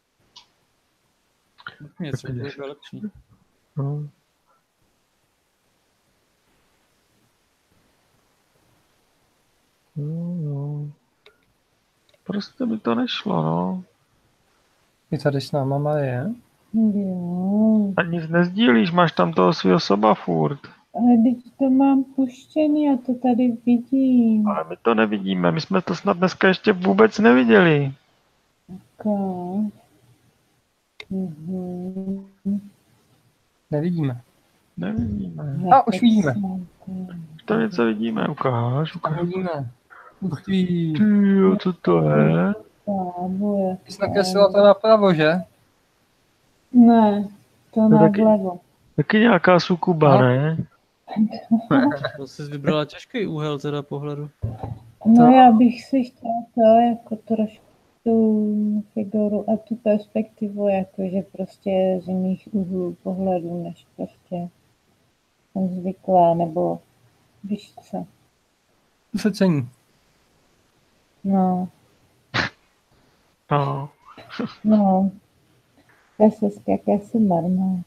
Něco bude lepší. No. No, no. Prostě mi to nešlo, no. I tady s náma Marie. Jo, A nic nezdílíš, máš tam toho svého soba furt. ale teď to mám puštěný, já to tady vidím. Ale my to nevidíme, my jsme to snad dneska ještě vůbec neviděli. Ukáž. Mhm. Nevidíme. Nevidíme. A už vidíme. To něco vidíme, ukáž, A ukáž. vidíme. Uch ty. Tyjo, co to je? Tábo, Ty jsi nakreslila to napravo, že? Ne, to To na taky- vlevo. Taky nějaká sukuba, No. ne? To jsi vybrala těžký úhel teda pohledu. No To- já bych si chtěla to jako trošku tu figuru a tu perspektivu, jakože prostě z jiných úhlů pohledu, než prostě jsem zvyklá, nebo víš co. To se cení. No, No. no. Já se jak já jsem marná.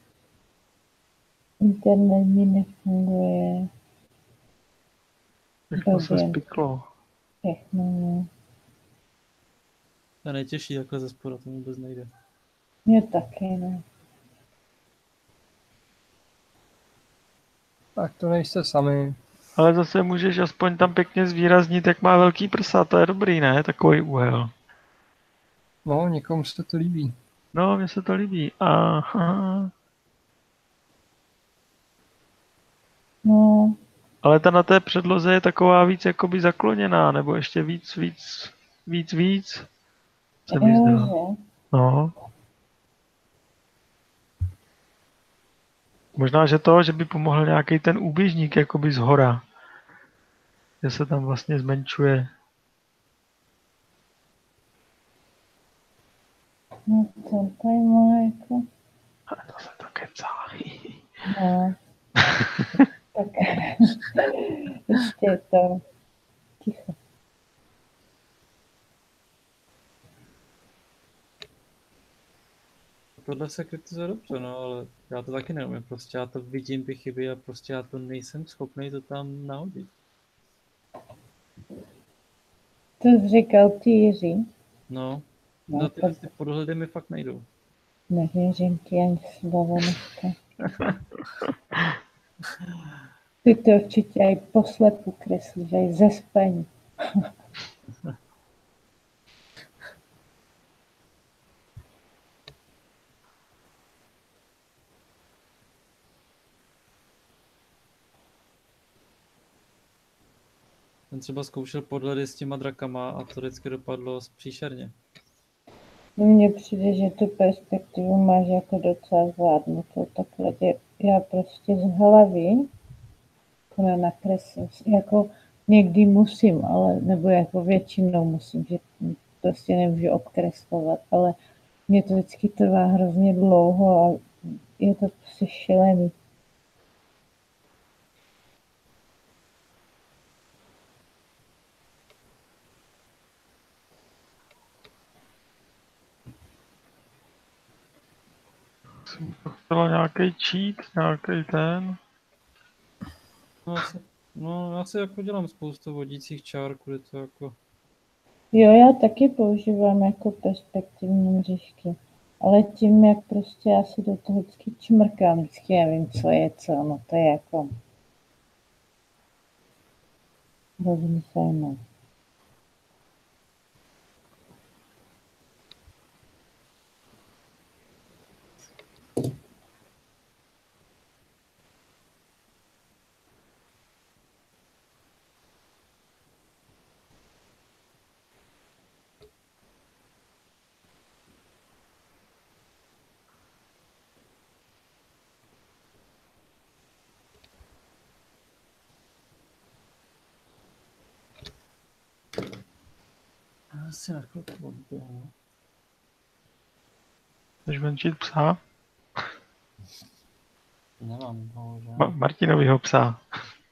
Internet mi nefunguje. Všechno se Dobře. spiklo. Všechno, no. To je nejtěžší takhle ze spoda, to vůbec nejde. Mě taky, no. Tak to nejste sami. Ale zase můžeš aspoň tam pěkně zvýraznit, jak má velký prsa, to je dobrý, ne? Takový úhel. No, někomu se to líbí. No, mně se to líbí. Aha. No, Ale ta na té předloze je taková víc jakoby zakloněná, nebo ještě víc, víc, víc, víc. Se mi jo, zdá. že? No. Možná, že to, že by pomohl nějaký ten úběžník jakoby z hora. Že se tam vlastně zmenšuje. No, to tady má jako... Ale to se to kecá. No. Tak ještě je to ticho. Tohle se kritizuje dobře, no, ale já to taky neumím. Prostě já to vidím ty chyby a prostě já to nejsem schopný to tam nahodit. To jsi říkal ty, Jiří. No, No, no ty, tak- ty podhledy mi fakt nejdou. Nevěřím ti ani slovo dneska. Ty to určitě i poslepu kreslíš, aj ze spaní. Ten třeba zkoušel podhledy s těma drakama a to vždycky dopadlo příšerně. Mně přijde, že tu perspektivu máš jako docela zvládnutou takhle. Je- Já prostě z hlavy to nenakreslím. Jako někdy musím, ale nebo jako většinou musím, že prostě nemůžu obkreslovat, ale mě to vždycky trvá hrozně dlouho a je to prostě šílený. nějaký cheat, nějaký ten? No, asi, no, já si jako dělám spoustu vodících čár, kudy to jako... Jo, já taky používám jako perspektivní mřížky. Ale tím, jak prostě já si do toho vždycky čmrkám, vždycky nevím, co je co, no to je jako... Hrozně zajímavé. Já si na chvilku odběhnu. Chceš venčit psa? Nemám, bohužel. Ma- Martinovýho psa.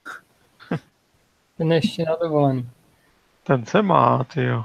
Ten je ještě na dovolený. Ten se má, tyjo.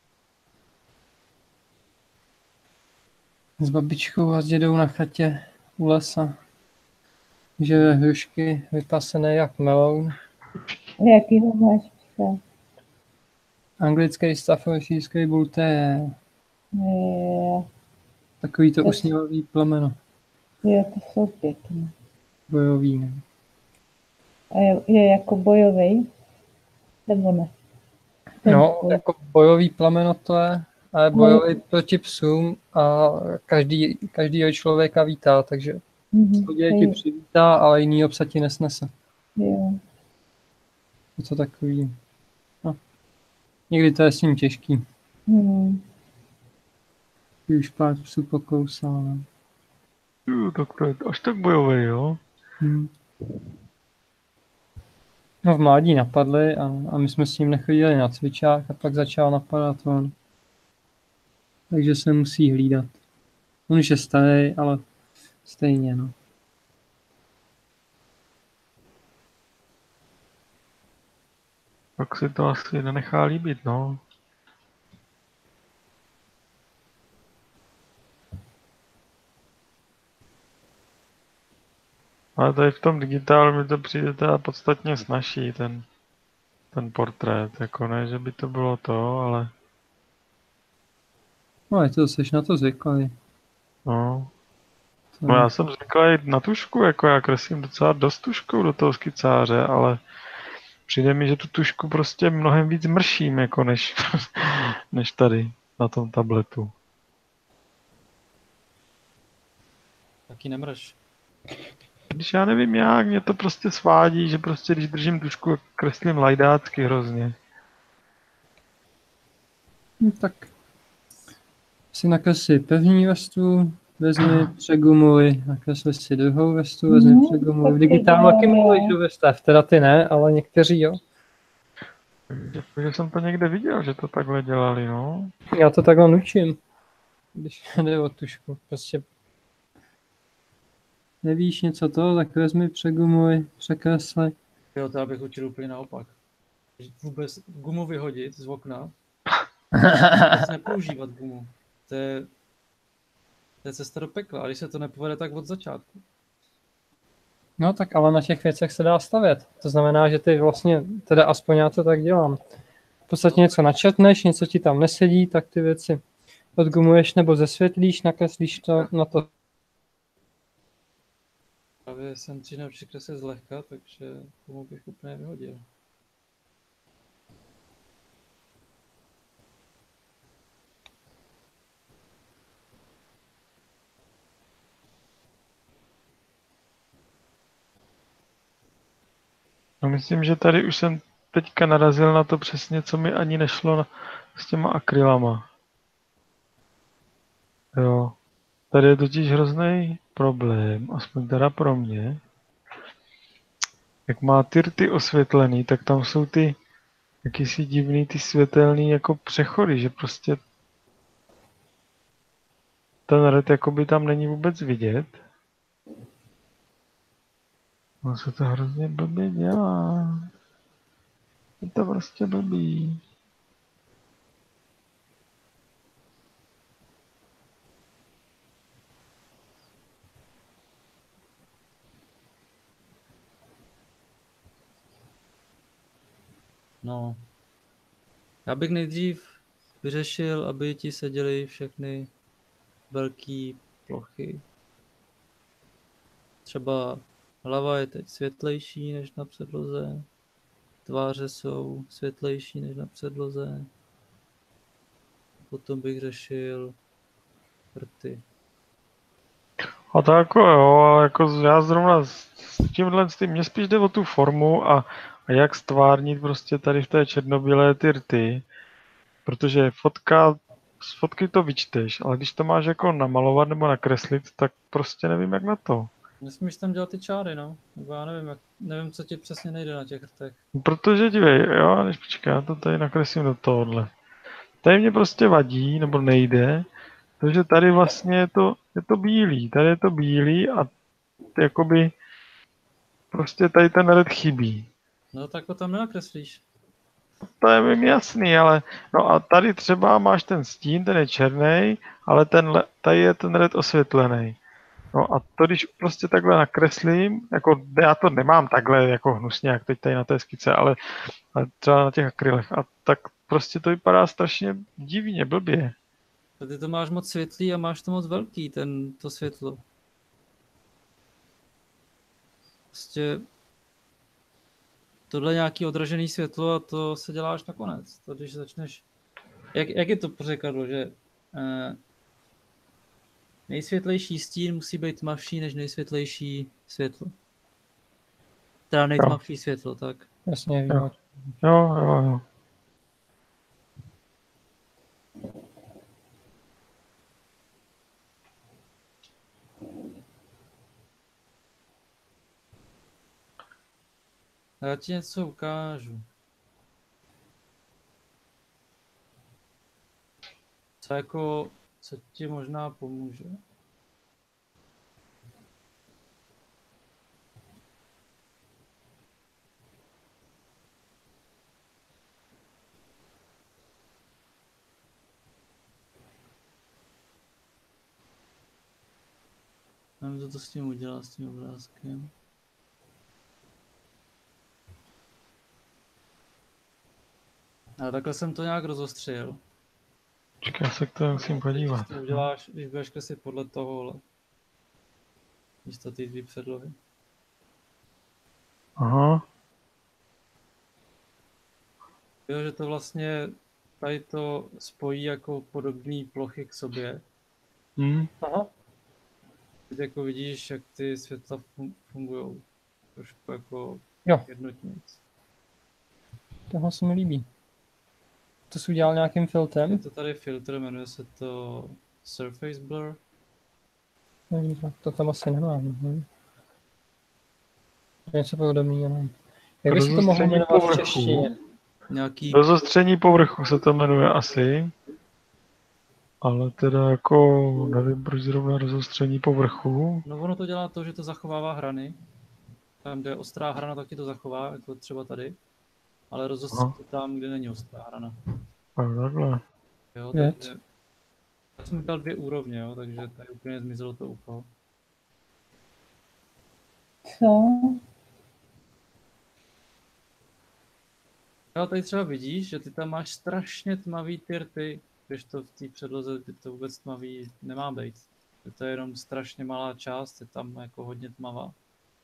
S babičkou a s dědou na chatě u lesa. Že hrušky vypasené jak meloun. Jakýho máš psa? Anglický Staffordshireský bull terrier. Je, Takový to To- usměvavý plemeno. je, to jsou pěkné. Bojový, ne? A je, je jako bojový? Nebo ne? Ten No, spoj. jako bojový plemeno to je, ale bojový proti psům a každý, každýho člověka vítá, takže Mhm, chodě to ti je- přivítá, ale jinýho psa ti nesnese. jo. Je to takový. No. Někdy to je s ním těžký. Hmm. Ty už pár psů pokousal. No. Jo, tak to je až tak bojový, jo? Hmm. No v mládí napadly a, a my jsme s ním nechodili na cvičák a pak začal napadat on. Takže se musí hlídat. On už je starý, ale stejně, no. Tak si to asi nenechá líbit, no. Ale tady v tom digitálu mi to přijde teda podstatně snažší, ten, ten portrét. Jako ne, že by to bylo to, ale No je to, seš na to zvyklý. no. To, No já jsem zvyklý na tušku, jako já kreslím docela dost tuškou do toho skicáře, ale přijde mi, že tu tušku prostě mnohem víc mrším, jako než, než tady na tom tabletu. Taky nemrž. Když já nevím jak, mě to prostě svádí, že prostě když držím tušku, kreslím lajdácky hrozně. no, tak si nakresli první vrstvu, vezmi, přegumuluj, nakresli si druhou vrstvu, vezmi, Mhm, přegumuluj. V taky digitálu taky dělám, jo. muluješ do vrstev, teda ty ne, ale někteří jo. Že jsem to někde viděl, že to takhle dělali, no. Já to takhle nučím, když jde o tušku. Prostě nevíš něco to, tak vezmi, přegumuj, překresli. Jo, to já bych učil úplně naopak. Vůbec gumu vyhodit z okna. Vůbec nepoužívat gumu. To je, to je cesta do pekla. A když se to nepovede, tak od začátku. No tak ale na těch věcech se dá stavět. To znamená, že ty vlastně, teda aspoň já to tak dělám. V podstatě něco načetneš, něco ti tam nesedí, tak ty věci odgumuješ nebo zesvětlíš, nakreslíš to na to. Právě jsem dřív naučil kreslit zlehka, takže gumu bych úplně vyhodil. No myslím, že tady už jsem teďka narazil na to přesně, co mi ani nešlo na, s těma akrylama. Jo. Tady je totiž hrozný problém, aspoň teda pro mě. Jak má ty rty osvětlený, tak tam jsou ty jakýsi divný, ty světelný jako přechody, že prostě ten ret jakoby tam není vůbec vidět. No se to hrozně blbě dělá. Je to prostě blbý. No. Já bych nejdřív vyřešil, aby ti seděly všechny velké plochy. Třeba hlava je teď světlejší než na předloze, tváře jsou světlejší než na předloze. Potom bych řešil rty. A to jako jo, ale jako já zrovna s s tímhle, s tím, mně spíš jde o tu formu a, a jak stvárnit prostě tady v té černobílé ty rty, protože fotka, z fotky to vyčteš, ale když to máš jako namalovat nebo nakreslit, tak prostě nevím jak na to. Nesmíš tam dělat ty čáry, no. Nebo já nevím, jak, nevím, co ti přesně nejde na těch rtech. Protože dívej, jo, než počkej, já to tady nakreslím do tohohle. Tady mě prostě vadí, nebo nejde, protože tady vlastně je to, je to bílý, tady je to bílý a jakoby prostě tady ten red chybí. No tak ho tam nenakreslíš. To je mi jasný, ale no a tady třeba máš ten stín, ten je černý, ale ten, le- tady je ten red osvětlený. No a to když prostě takhle nakreslím, jako já to nemám takhle jako hnusně, jak teď tady na té skice, ale, ale třeba na těch akrylech, a tak prostě to vypadá strašně divně, blbě. Ty to máš moc světlý a máš to moc velký, ten, to světlo. Prostě tohle je nějaký odražený světlo a to se dělá až nakonec. To když začneš... Jak, jak je to pořekadlo, že eh, nejsvětlejší stín musí být tmavší než nejsvětlejší světlo. Teda nejtmavší světlo, tak. Jasně, vím. Jo. Jo, jo, jo. A já ti něco ukážu. Co jako, co ti možná pomůže. Nevím, co to s tím udělá, s tím obrázkem. A takhle jsem to nějak rozostřil. Počkej, já se k tomu musím podívat. Když to uděláš, když budeš kreslit podle tohohle. Místo ty dvě předlohy. Aha, Jo, že to vlastně tady to spojí jako podobné plochy k sobě. hm. Aha, Teď jako vidíš, jak ty světla fun- fungují. Trošku jako jo, jednotnějc. tohle se mi líbí. To jsi udělal nějakým Je filtrem? to tady filtr, jmenuje se to Surface Blur. Nevím, tak to tam asi nemám. Hm. Něco podobného nemám. Jak bys to mohl Rozostření jmenovat v povrchu. češtině? Nějaký, Rozostření povrchu se to jmenuje asi. Ale teda jako nevím, proč zrovna rozostření povrchu. no ono to dělá to, že to zachovává hrany. Tam, kde je ostrá hrana, tak ti to zachová, jako třeba tady. Ale rozostří to tam, kde není ostrá hrana. A takhle. Jo, Věc. takže... Já jsem dal dvě úrovně, jo, takže tady úplně zmizelo to ucho. Co? Jo, tady třeba vidíš, že ty tam máš strašně tmavý ty rty, když to v té předloze by to vůbec tmavý nemá být. To je jenom strašně malá část, je tam jako hodně tmavá.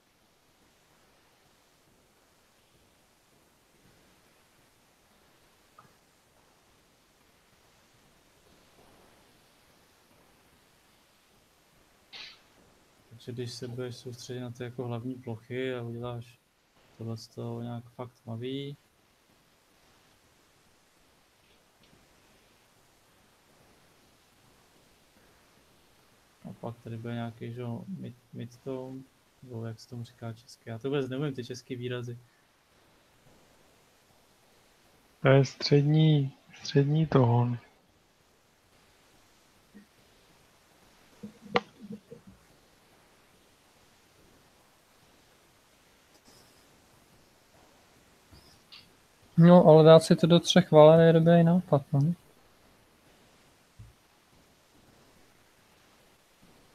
Takže když se budeš soustředit na ty jako hlavní plochy a uděláš tohle z toho nějak fakt tmavý, a pak tady bude nějaký, že jo, mid, midtone, nebo jak se tomu říká česky. Já to vůbec nevím, ty český výrazy. To je střední, střední tón. No, ale dát si to do třech valen je dobrý nápad, no.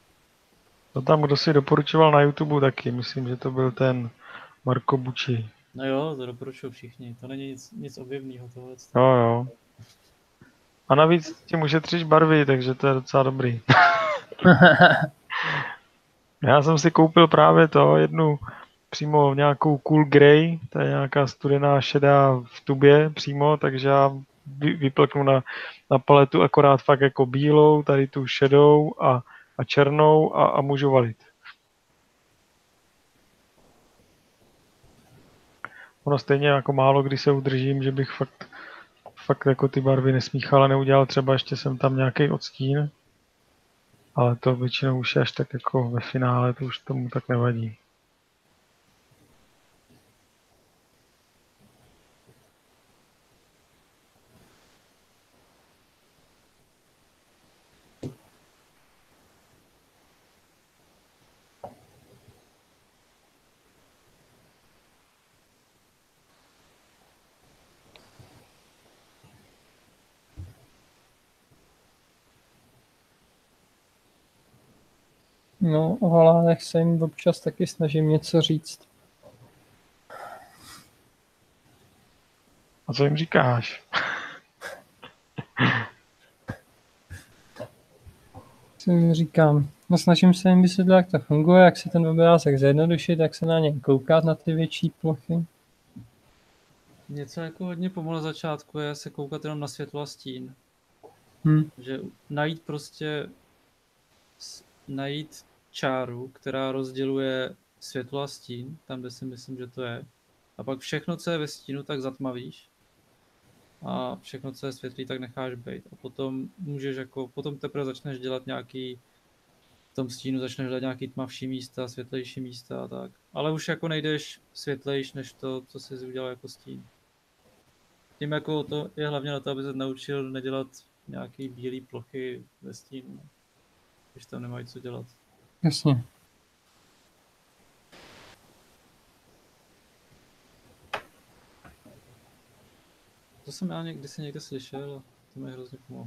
To tam kdo si doporučoval na YouTube taky, myslím, že to byl ten Marko Bucci. No jo, to doporučuji všichni. To není nic, nic objevného tohle. Jo, jo. A navíc tím ušetříš barvy, takže to je docela dobrý. Já jsem si koupil právě to, jednu přímo nějakou cool grey, to je nějaká studená šedá v tubě přímo, takže já vy, vyplknu na, na paletu akorát fakt jako bílou, tady tu šedou a, a černou a, a můžu valit. Ono stejně jako málo kdy se udržím, že bych fakt, fakt jako ty barvy nesmíchal a neudělal třeba ještě jsem tam nějaký odstín, ale to většinou už je až tak jako ve finále, to už tomu tak nevadí. No, o halánech se jim občas taky snažím něco říct. A co jim říkáš? Co jim říkám? No, snažím se jim vysvětlit, jak to funguje, jak se ten obrázek zjednodušit, jak se na něj koukat, na ty větší plochy. Něco jako hodně pomalu na začátku je se koukat jenom na světlo a stín. Hm. Že najít prostě s- najít čáru, která rozděluje světlo a stín, tam, kde si myslím, že to je. A pak všechno, co je ve stínu, tak zatmavíš. A všechno, co je světlý, tak necháš bejt. A potom můžeš jako, potom teprve začneš dělat nějaký, v tom stínu začneš dělat nějaký tmavší místa, světlejší místa a tak. Ale už jako nejdeš světlejš, než to, co jsi udělal jako stín. Tím jako to je hlavně na to, aby se naučil nedělat nějaký bílý plochy ve stínu, když tam nemají co dělat. Jasně. To jsem já někdy si někde slyšel a to mi hrozně pomohlo.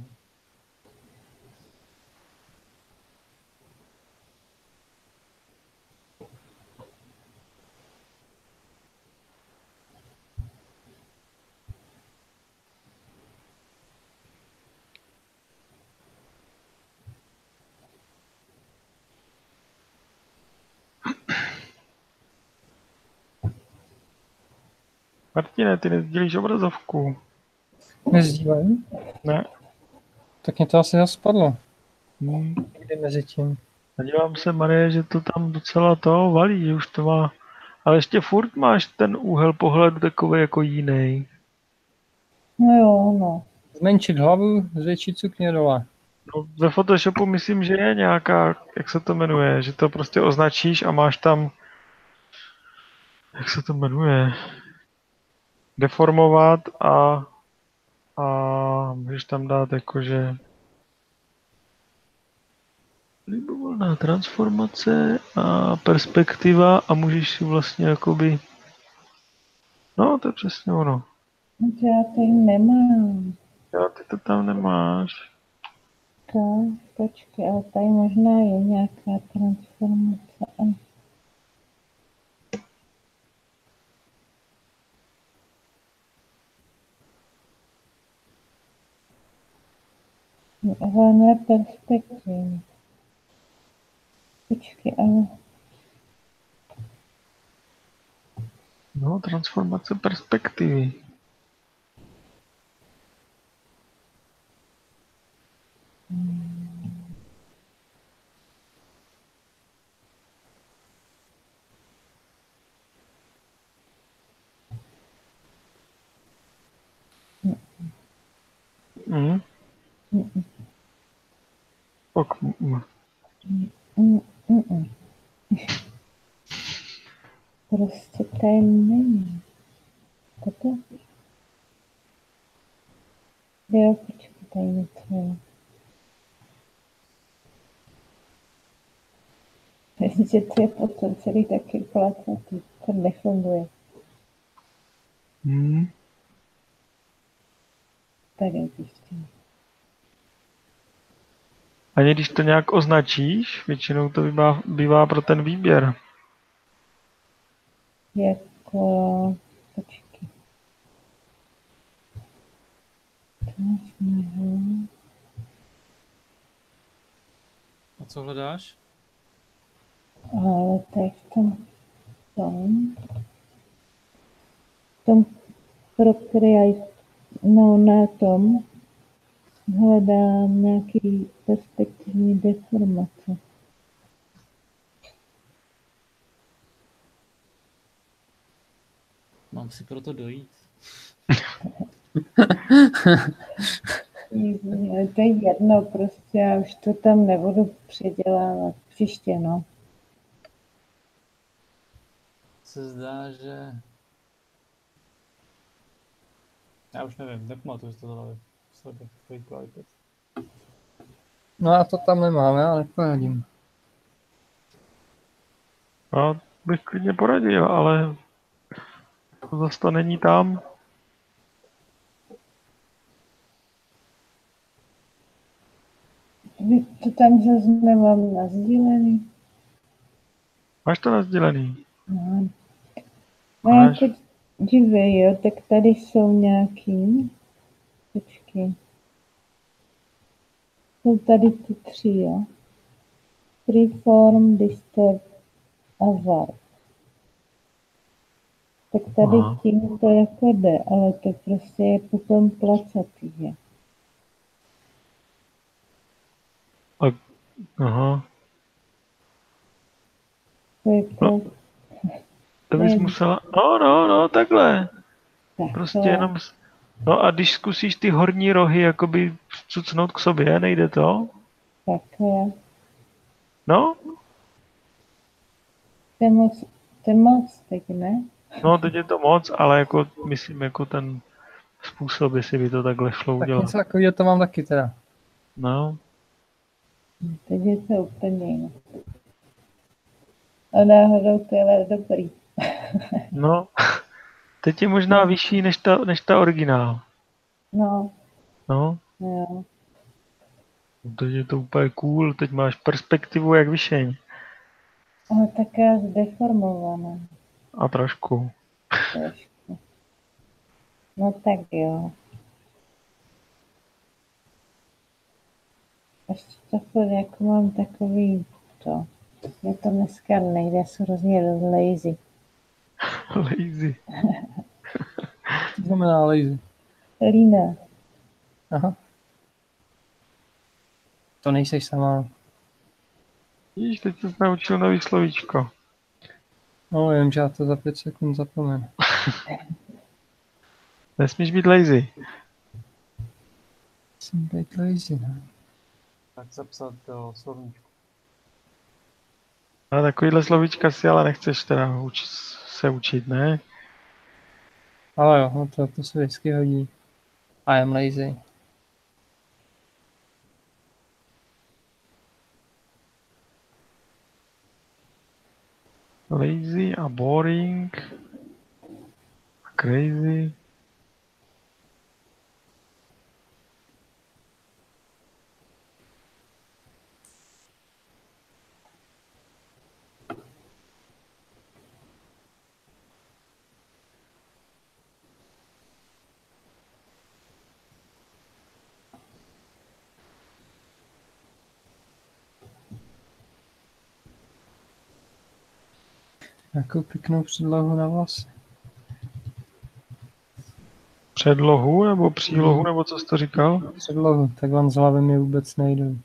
Martine, ty nezdílíš obrazovku. Nezdílej? Ne. Tak mě to asi zase spadlo. Hmm. Někdy mezi tím. A dívám se, Marie, že to tam docela to valí, že už to má. Ale ještě furt máš ten úhel pohledu takový jako jiný. No jo, no. Zmenšit hlavu, zvětšit sukně dole. No, ve Photoshopu myslím, že je nějaká, jak se to jmenuje, že to prostě označíš a máš tam, jak se to jmenuje, deformovat a, a můžeš tam dát jakože libovolná transformace a perspektiva a můžeš si vlastně jakoby, no to je přesně ono. No to já tady nemám. Jo, ty to tam nemáš. Tak, počkej, ale tady možná je nějaká transformace. Ale ne perspektivy. Počkej, ale... No, transformace perspektivy. Mm. Mm, Ok, mm. mm, mm, mm. Prostě tady není. Toto? Jo, počkej, tady něco je. Že to je potom celý taky placatý. To nefunguje. Mm. Tady ještě. Ani když to nějak označíš, většinou to bývá, bývá pro ten výběr. Jako... Počkej. Mhm. A co hledáš? Ale teď v tom, tom, v tom, pro který já, no na tom, hledám nějaký perspektivní deformace. Mám si proto dojít. Ale to je jedno, prostě já už to tam nebudu předělávat. Příště, no. Se zdá, že... Já už nevím, nepamatuji si to hlavě. Sledek, iPad. No a to tam nemám, já neporadím. Já bych klidně poradil, ale zase to není tam. To tam zase nemám nasdílený. Máš to nasdělený? No, no Máš? jako dívej, jo, tak tady jsou nějaký, počkej, jsou tady ty tři, jo. Freeform, Disturb a Warp. Tak tady Aha. tím to jako jde, ale to prostě je potom placatý, je. Aha. To jako, To bys Ne. musela... No, no, no, takhle. Prostě takhle, jenom... s- No a když zkusíš ty horní rohy jakoby cucnout k sobě, nejde to? takhle. No, To je moc, to je moc, teď ne? no teď je to moc, ale jako myslím jako ten způsob, jestli by to takhle šlo Tak udělat. něco takového to mám taky teda. No, Teď je to úplně jiné. A náhodou to je dobrý. no. Teď je možná vyšší než ta, než ta originál. No, No, jo. teď je to úplně cool, teď máš perspektivu jak vyšeň. Ale taká zdeformovaná A trošku. trošku. No tak jo. Ještě to furt jako mám takový to. Je to dneska nejde, jsou hrozně lazy. Lazy. To znamená lazy. Lína. Aha. To nejseš sama. Víš, teď jsi naučil nový slovíčko. No, vím, že já to za pět sekund zapomenu. Nesmíš být lazy. Jsem být lazy, no. Tak zapsat do slovníčku. A takovýhle slovíčka si ale nechceš teda uč, se učit, ne? Ale jo, no to, to se vždycky hodí. I am lazy. Lazy a boring. A crazy. Jakou pěknou předlohu na vlasy. Předlohu nebo přílohu, nebo co jsi to říkal? Předlohu, tak vám z hlavy mi vůbec nejdou.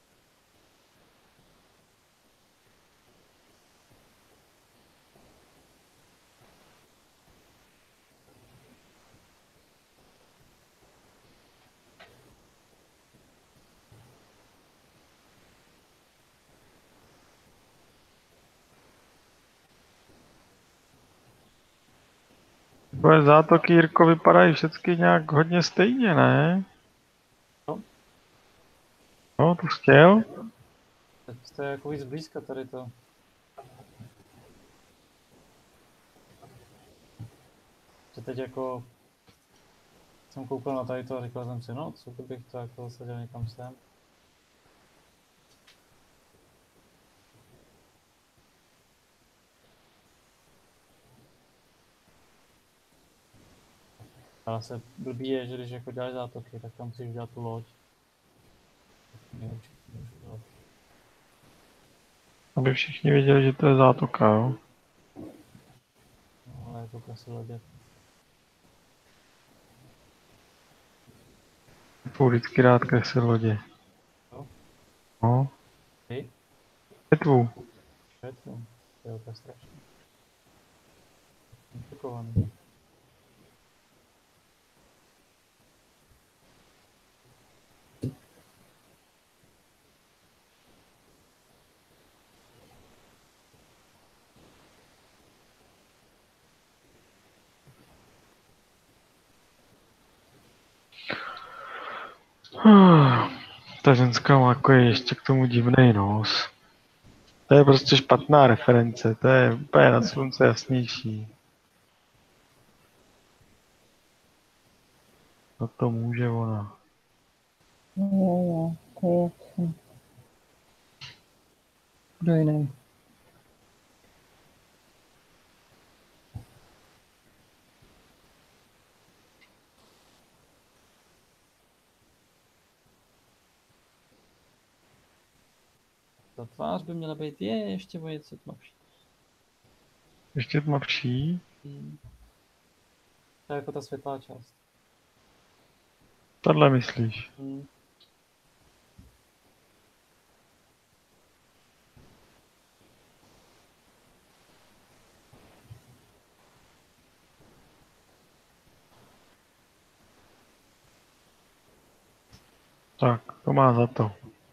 Tvoje zátoky, Jirko, vypadají všechny nějak hodně stejně, ne? No. No, to jsi chtěl? Teď to je jako víc blízka tady to. Že teď jako jsem koukal na tady to a říkal jsem si, no, co bych to jako zasadil někam sem. Ale se blbý je, že když jako děláš zátoky, tak tam musíš udělat tu loď. Neurčitě můžu dělat. Aby všichni věděli, že to je zátoka, jo? No, ale jako asi lodě. Budu vždycky rád kreslit lodě. Jo? No, Ty? větvu. Větvu. Jo, to je strašné. Komplikovaný. Ta ženská má jako ještě k tomu divnej nos. To je prostě špatná reference, to je úplně na slunce jasnější. No to může ona. Jo, jo, to je jasný. Kdo jiný? Ta tvář by měla být je ještě o něco tmavší. Ještě tmavší? Hmm. To je jako ta světlá část. Tohle myslíš? Hmm. Tak, to má za to.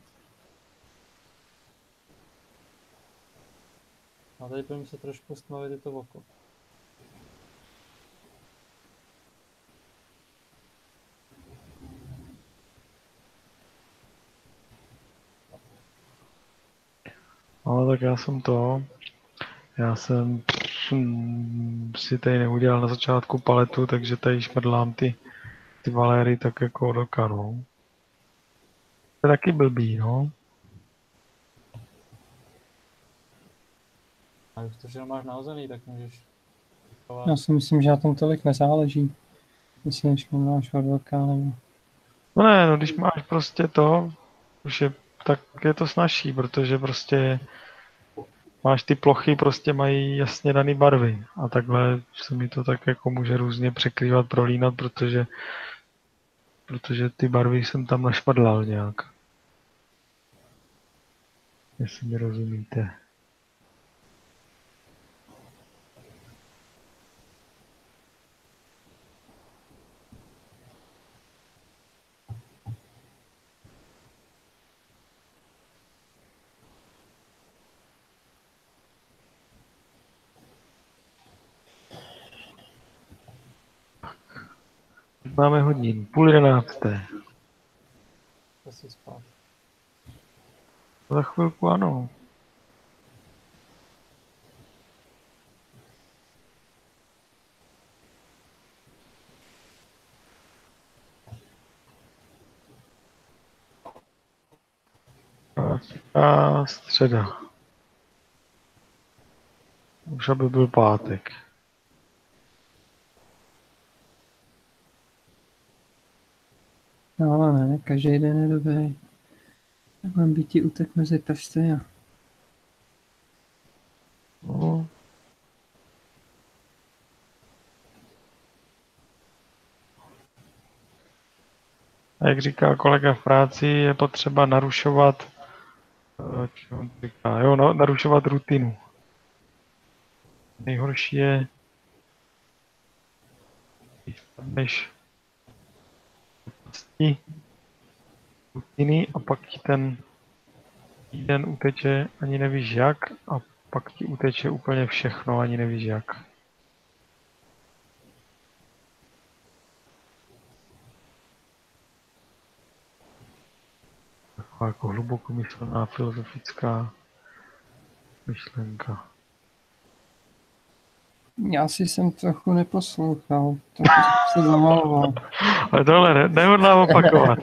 A tady budeme se trošku stmavit i to oko. No tak já jsem to, já jsem mm, si tady neudělal na začátku paletu, takže tady šmrdlám ty, ty valéry tak jako od oka, no. To je taky blbý, no. A už to všechno máš nahozený, tak můžeš... Já si myslím, že na tom tolik nezáleží. Myslím, než máš od velká nebo... No ne, no když máš prostě to, už je, tak je to snazší, protože prostě máš ty plochy, prostě mají jasně dané barvy a takhle se mi to tak jako může různě překrývat, prolínat, protože protože ty barvy jsem tam našpadlal nějak. Jestli mi rozumíte. Máme hodin, půl jedenácté. To si spát. Za chvilku ano. A středa. Už aby byl pátek. No ale ne, každý den je dobrý. Tak mám být ti utek mezi prsty a... No. A jak říká kolega v práci, je potřeba narušovat, co on říká, jo, no, narušovat rutinu. Nejhorší je, když spadneš pasti rutiny a pak ti ten týden uteče, ani nevíš jak, a pak ti uteče úplně všechno, ani nevíš jak. Taková jako hlubokomyslná filozofická myšlenka. Já si jsem trochu neposlouchal, trochu jsem se zamaloval. Ale tohle ne, nehodlám opakovat.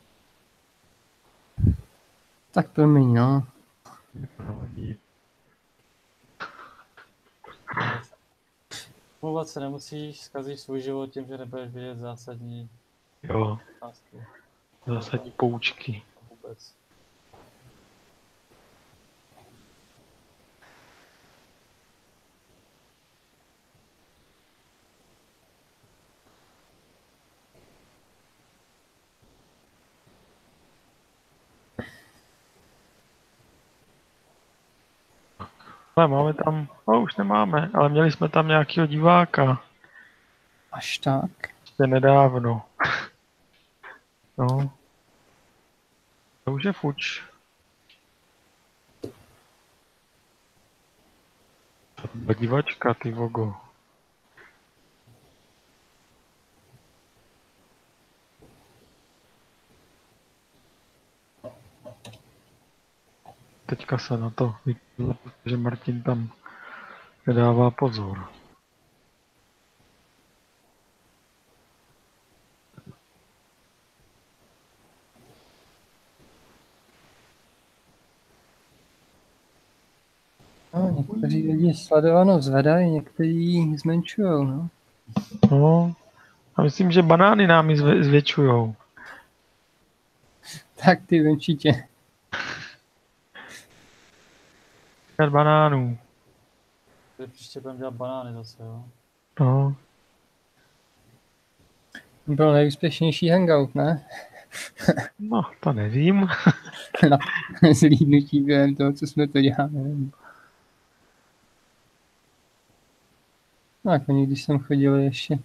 Tak promiň, no. Omlouvat se nemusíš, zkazíš svůj život tím, že nebudeš vědět zásadní Jo, otázky. zásadní poučky. Vůbec. Ale máme tam, no už nemáme, ale měli jsme tam nějakého diváka. Až tak. Ještě nedávno. No. To už je fuč. Ta divačka, ty vogo. Teďka se na to vypadlo, že Martin tam nedává pozor. No, někteří lidi sledovanost zvedají, někteří zmenšují, no. No. A myslím, že banány nám ji zve- zvětšujou. Tak ty určitě. Pět banánů. Teď příště budeme dělat banány zase, jo? No. Byl nejúspěšnější hangout, ne? No, to nevím. Na zlídnutí během toho, co jsme to dělali. Nevím. No, jako když jsem chodil ještě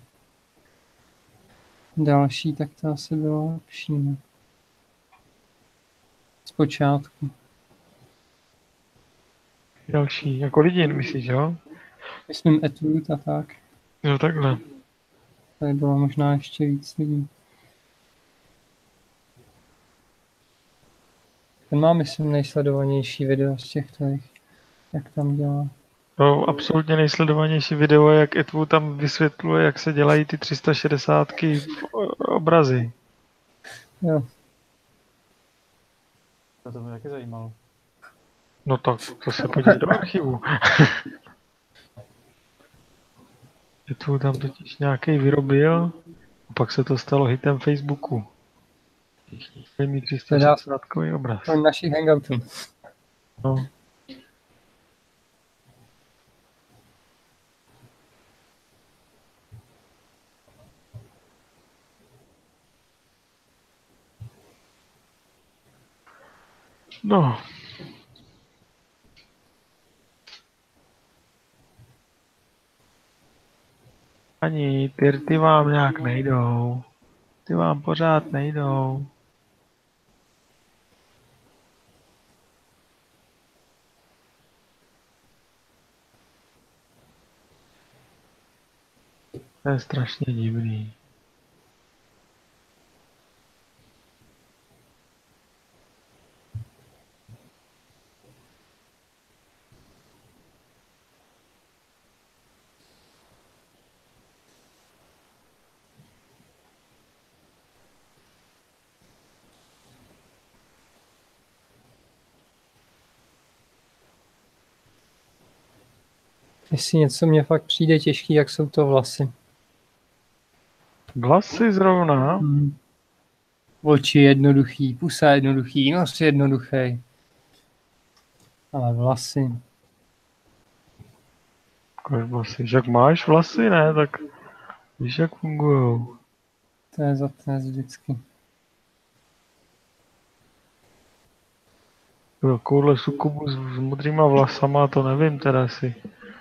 další, tak to asi bylo lepší, ne? Zpočátku. Další, jako lidi, myslíš, jo? Myslím Etude a tak. Jo, takhle. Tady bylo možná ještě víc lidí. Ten má, myslím, nejsledovanější video z těch tady, jak tam dělá. To absolutně nejsledovanější video je, jak Etvu tam vysvětluje, jak se dělají ty tři sta šedesát obrazy. Jo, To, to mě taky zajímalo. No tak, to se podívej do archivu. Etvu tam totiž nějaký vyrobil, a pak se to stalo hitem Facebooku. Chtějí mít tři sta šedesát obraz. to našich hangoutů. No. No. Ani ty, ty vám nějak nejdou. Ty vám pořád nejdou. To je strašně divný. Jestli něco mě fakt přijde těžký, jak jsou to vlasy. Vlasy zrovna. Hmm. Oči jednoduchý, pusa jednoduchý, nos jednoduchý. Ale vlasy. Kolik vlasy? Jak máš vlasy, ne? Tak víš, jak fungujou. To je za trest vždycky. Takovouhle sukubu s, s modrýma vlasama, to nevím teda si.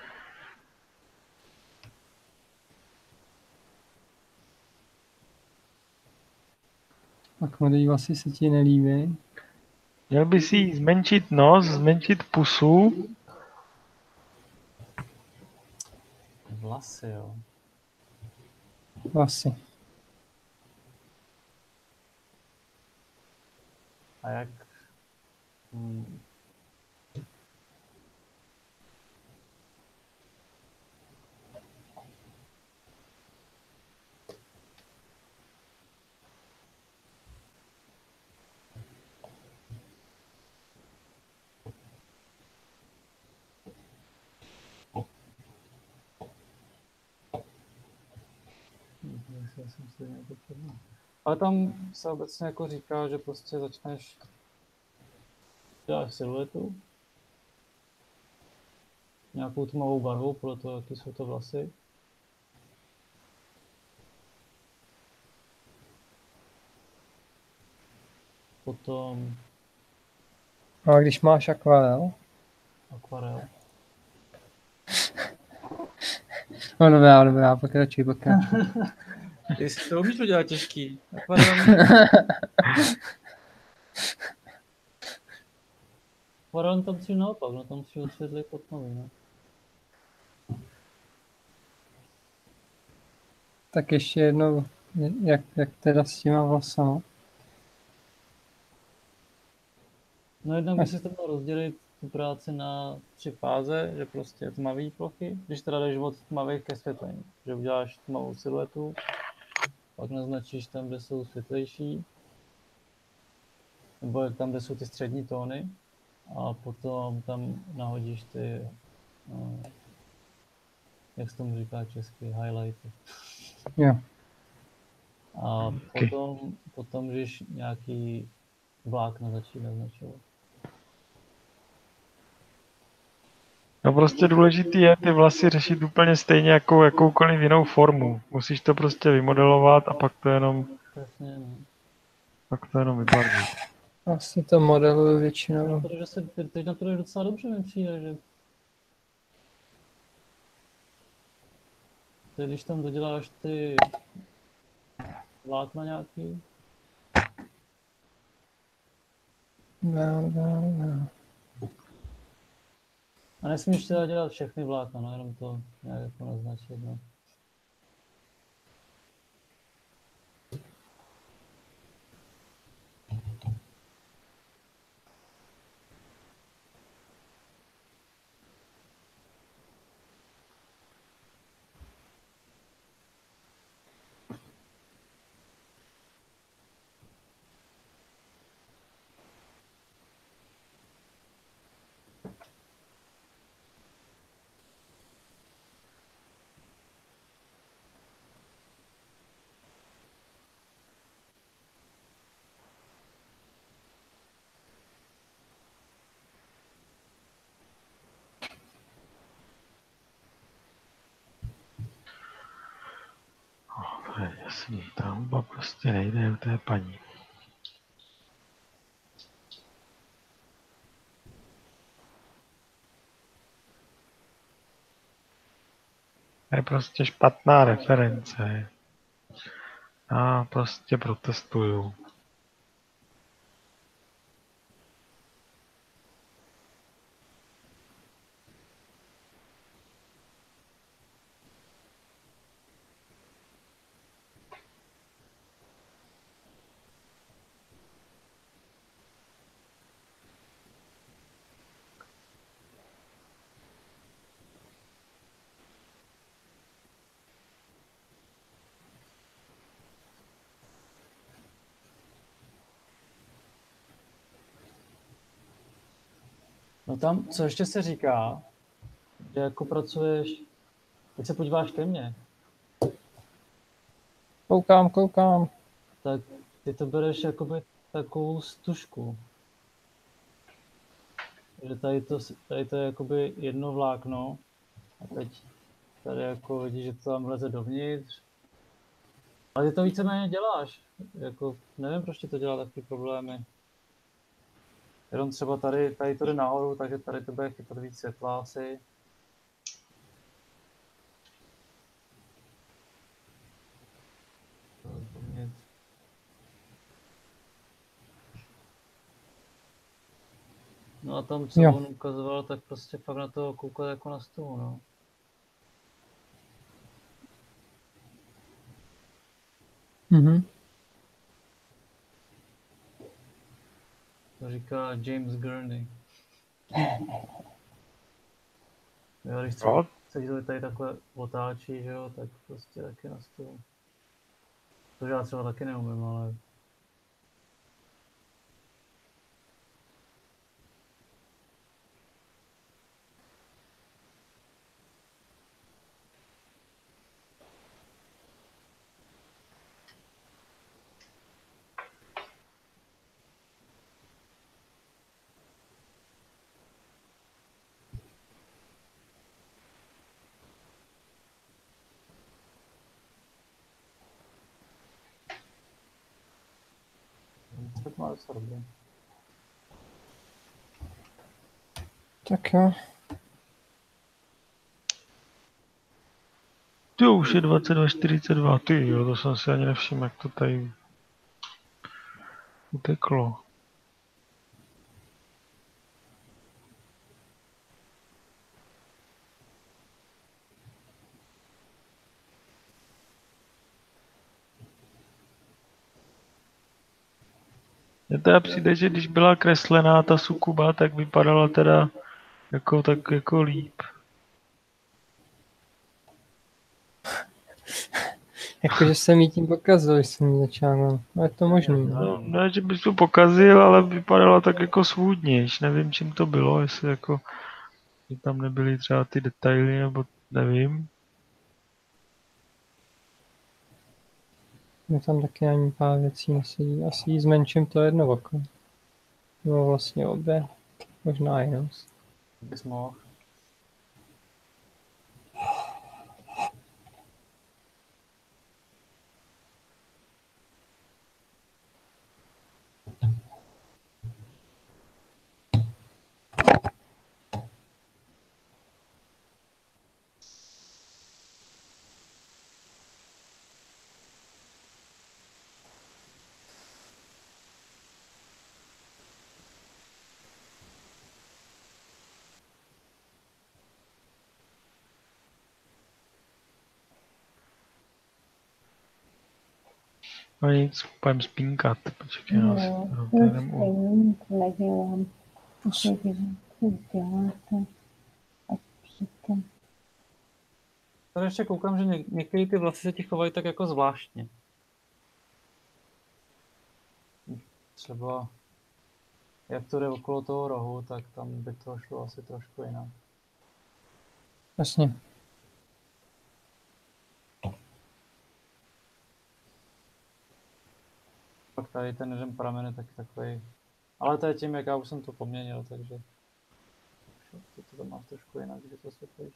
Pak modrý vlasy se ti nelíbí. Měl by si jí zmenšit nos, zmenšit pusu. Vlasy, jo. Vlasy. A jak... Hmm. si já jsem si nějak předná. Ale tam se obecně jako říká, že prostě začneš děláš siluetu, nějakou tmavou barvu, podle toho, jaký jsou to vlasy. Potom A když máš akvarel? akvarel. No dobrá, dobrá, pokračuj, pokračuj. Ty si to umíš udělat těžký. Akvarel. Akvarel tam musíš naopak, no tam musíš osvětlit pod tmavý, no. Tak ještě jednou, jak, jak teda s těma vlasama? No jednak by si to měl rozdělit tu práci na tři fáze, že prostě tmavý plochy, když teda jdeš od tmavých ke světlým, že uděláš tmavou siluetu, pak naznačíš tam, kde jsou světlejší, nebo tam, kde jsou ty střední tóny, a potom tam nahodíš ty, no, jak se tomu říká česky, highlighty. Jo. A potom, potom můžeš nějaký vlákna začít naznačovat. No prostě důležitý je ty vlasy řešit úplně stejně jako jakoukoliv jinou formu. Musíš to prostě vymodelovat a pak to jenom, Přesně, no. pak to jenom vybarvit. Vlastně to modeluju většinou. Protože se, teď na to jdeš docela dobře, mi přijde, že ty, když tam doděláš ty vlákna nějaký, No, no, no. a nesmíš teda dělat všechny vlákna, no, jenom to nějak jako naznačit, no. To je jasný, ta huba prostě nejde u té paní. To je prostě špatná reference. Já prostě protestuju. No tam, co ještě se říká, že jako pracuješ, teď se podíváš ke mně, Koukám, koukám. tak ty to bereš jakoby takovou stužku. Že tady to, tady to je jakoby jedno vlákno a teď tady jako vidíš, že to tam leze dovnitř. Ale ty to víceméně děláš. Jako, nevím, proč ti to dělá takové problémy. Jenom třeba tady, tady to jde nahoru, takže tady to bude chytat víc světla asi. No a tam, co Jo. on ukazoval, tak prostě fakt na to koukat jako na stůl, no. Mhm. To říká James Gurney. Jo, když Co? se to tady takhle otáčí, že jo, tak prostě taky na stůl. To já třeba taky neumím, ale... má docela dobrý. Tak jo. Jo, už je dvacet dva čtyřicet dva, ty jo, to jsem si ani nevšiml, jak to tady uteklo. Mně teda přijde, že když byla kreslená ta sukuba, tak vypadala teda jako tak jako líp. Jakože jsem jí tím pokazil, když jsem ji začal. No je to možný. No. No, ne, že bys to pokazil, ale vypadala tak jako svůdnějš. Nevím, čím to bylo, jestli jako že tam nebyly třeba ty detaily, nebo nevím. Mě tam taky ani pár věcí nesedí. Asi jí zmenším to jedno oko. No vlastně obě. Možná i nos. Bys mohl. No nic, půjdem spínkat. Počkej, já si No, to to už jenom u... stejně nic nedělám. Takže co děláte? A přitom. Tady ještě koukám, že něk- některé ty vlasy se ti chovají tak jako zvláštně. Třeba jak to jde okolo toho rohu, tak tam by to šlo asi trošku jinak. Jasně. Pak tady ten jeden pramen je taky takový. Ale to je tím, jak já už jsem to poměnil, takže to, to tam máš trošku jinak, že to světlíš.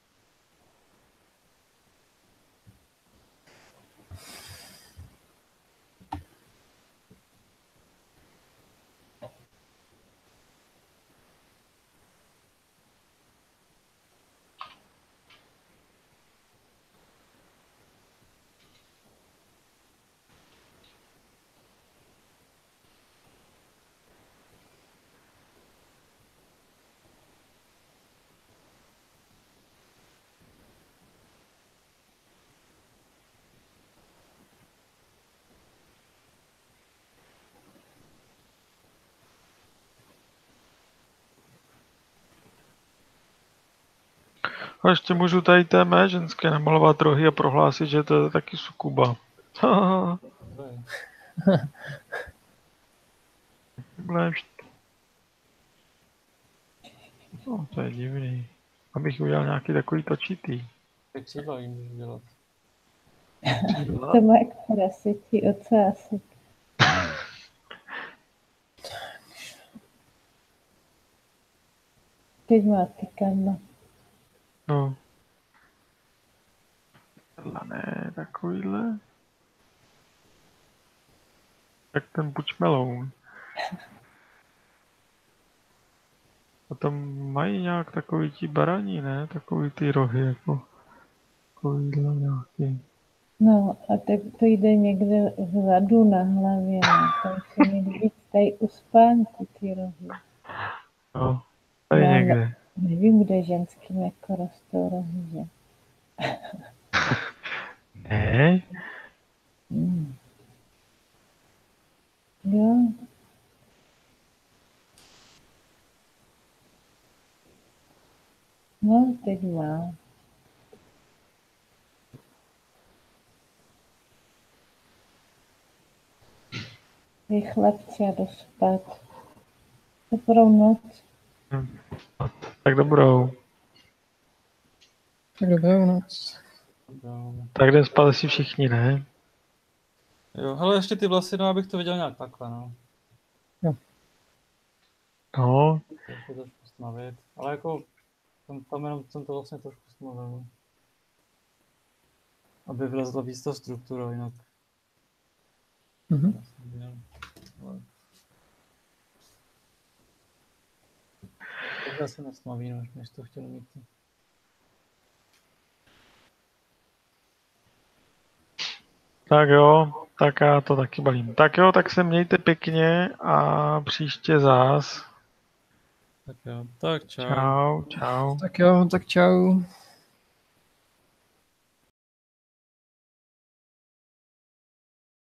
A ještě můžu tady té mé ženské namalovat rohy a prohlásit, že to je taky sukuba. To je. Blešť. No, to je divný. Abych udělal nějaký takový točitý. Ty křídla jim můžeš dělat. To má krasitý ocásek. Teď má ty kanna. No. Tohle ne, takovýhle. Tak ten bučmeloun. A tam mají nějak takový ti baraní, ne? Takový ty rohy, jako takovýhle nějaký. No a tak to jde někde vzadu na hlavě. No. To musí mít víc tady u spánku ty rohy. No, tady Já někde. ne, nevím, kde ženským jako rostou rohy, že? Ne? Hmm. Jo. No, teď má. Vy chlapci, já jdu spát. Dobrou noc. Tak dobrou. Tak dobrou noc. Jo. Tak jdem spát si všichni, ne? Jo, hele, ještě ty vlasy, no, abych to viděl nějak takhle, no. No, To ještě trošku stmavit. Ale jako, tam, tam jenom jsem to vlastně trošku stmavil. Aby vlezlo víc to strukturu, jinak. Mhm. Vlastně měl. Ale Já jsem na tom víno, než to chtěl mít. Tak jo, tak já to taky balím. Tak jo, tak se mějte pěkně a příště zás. Tak jo, tak čau. Čau, čau. Tak jo, tak čau.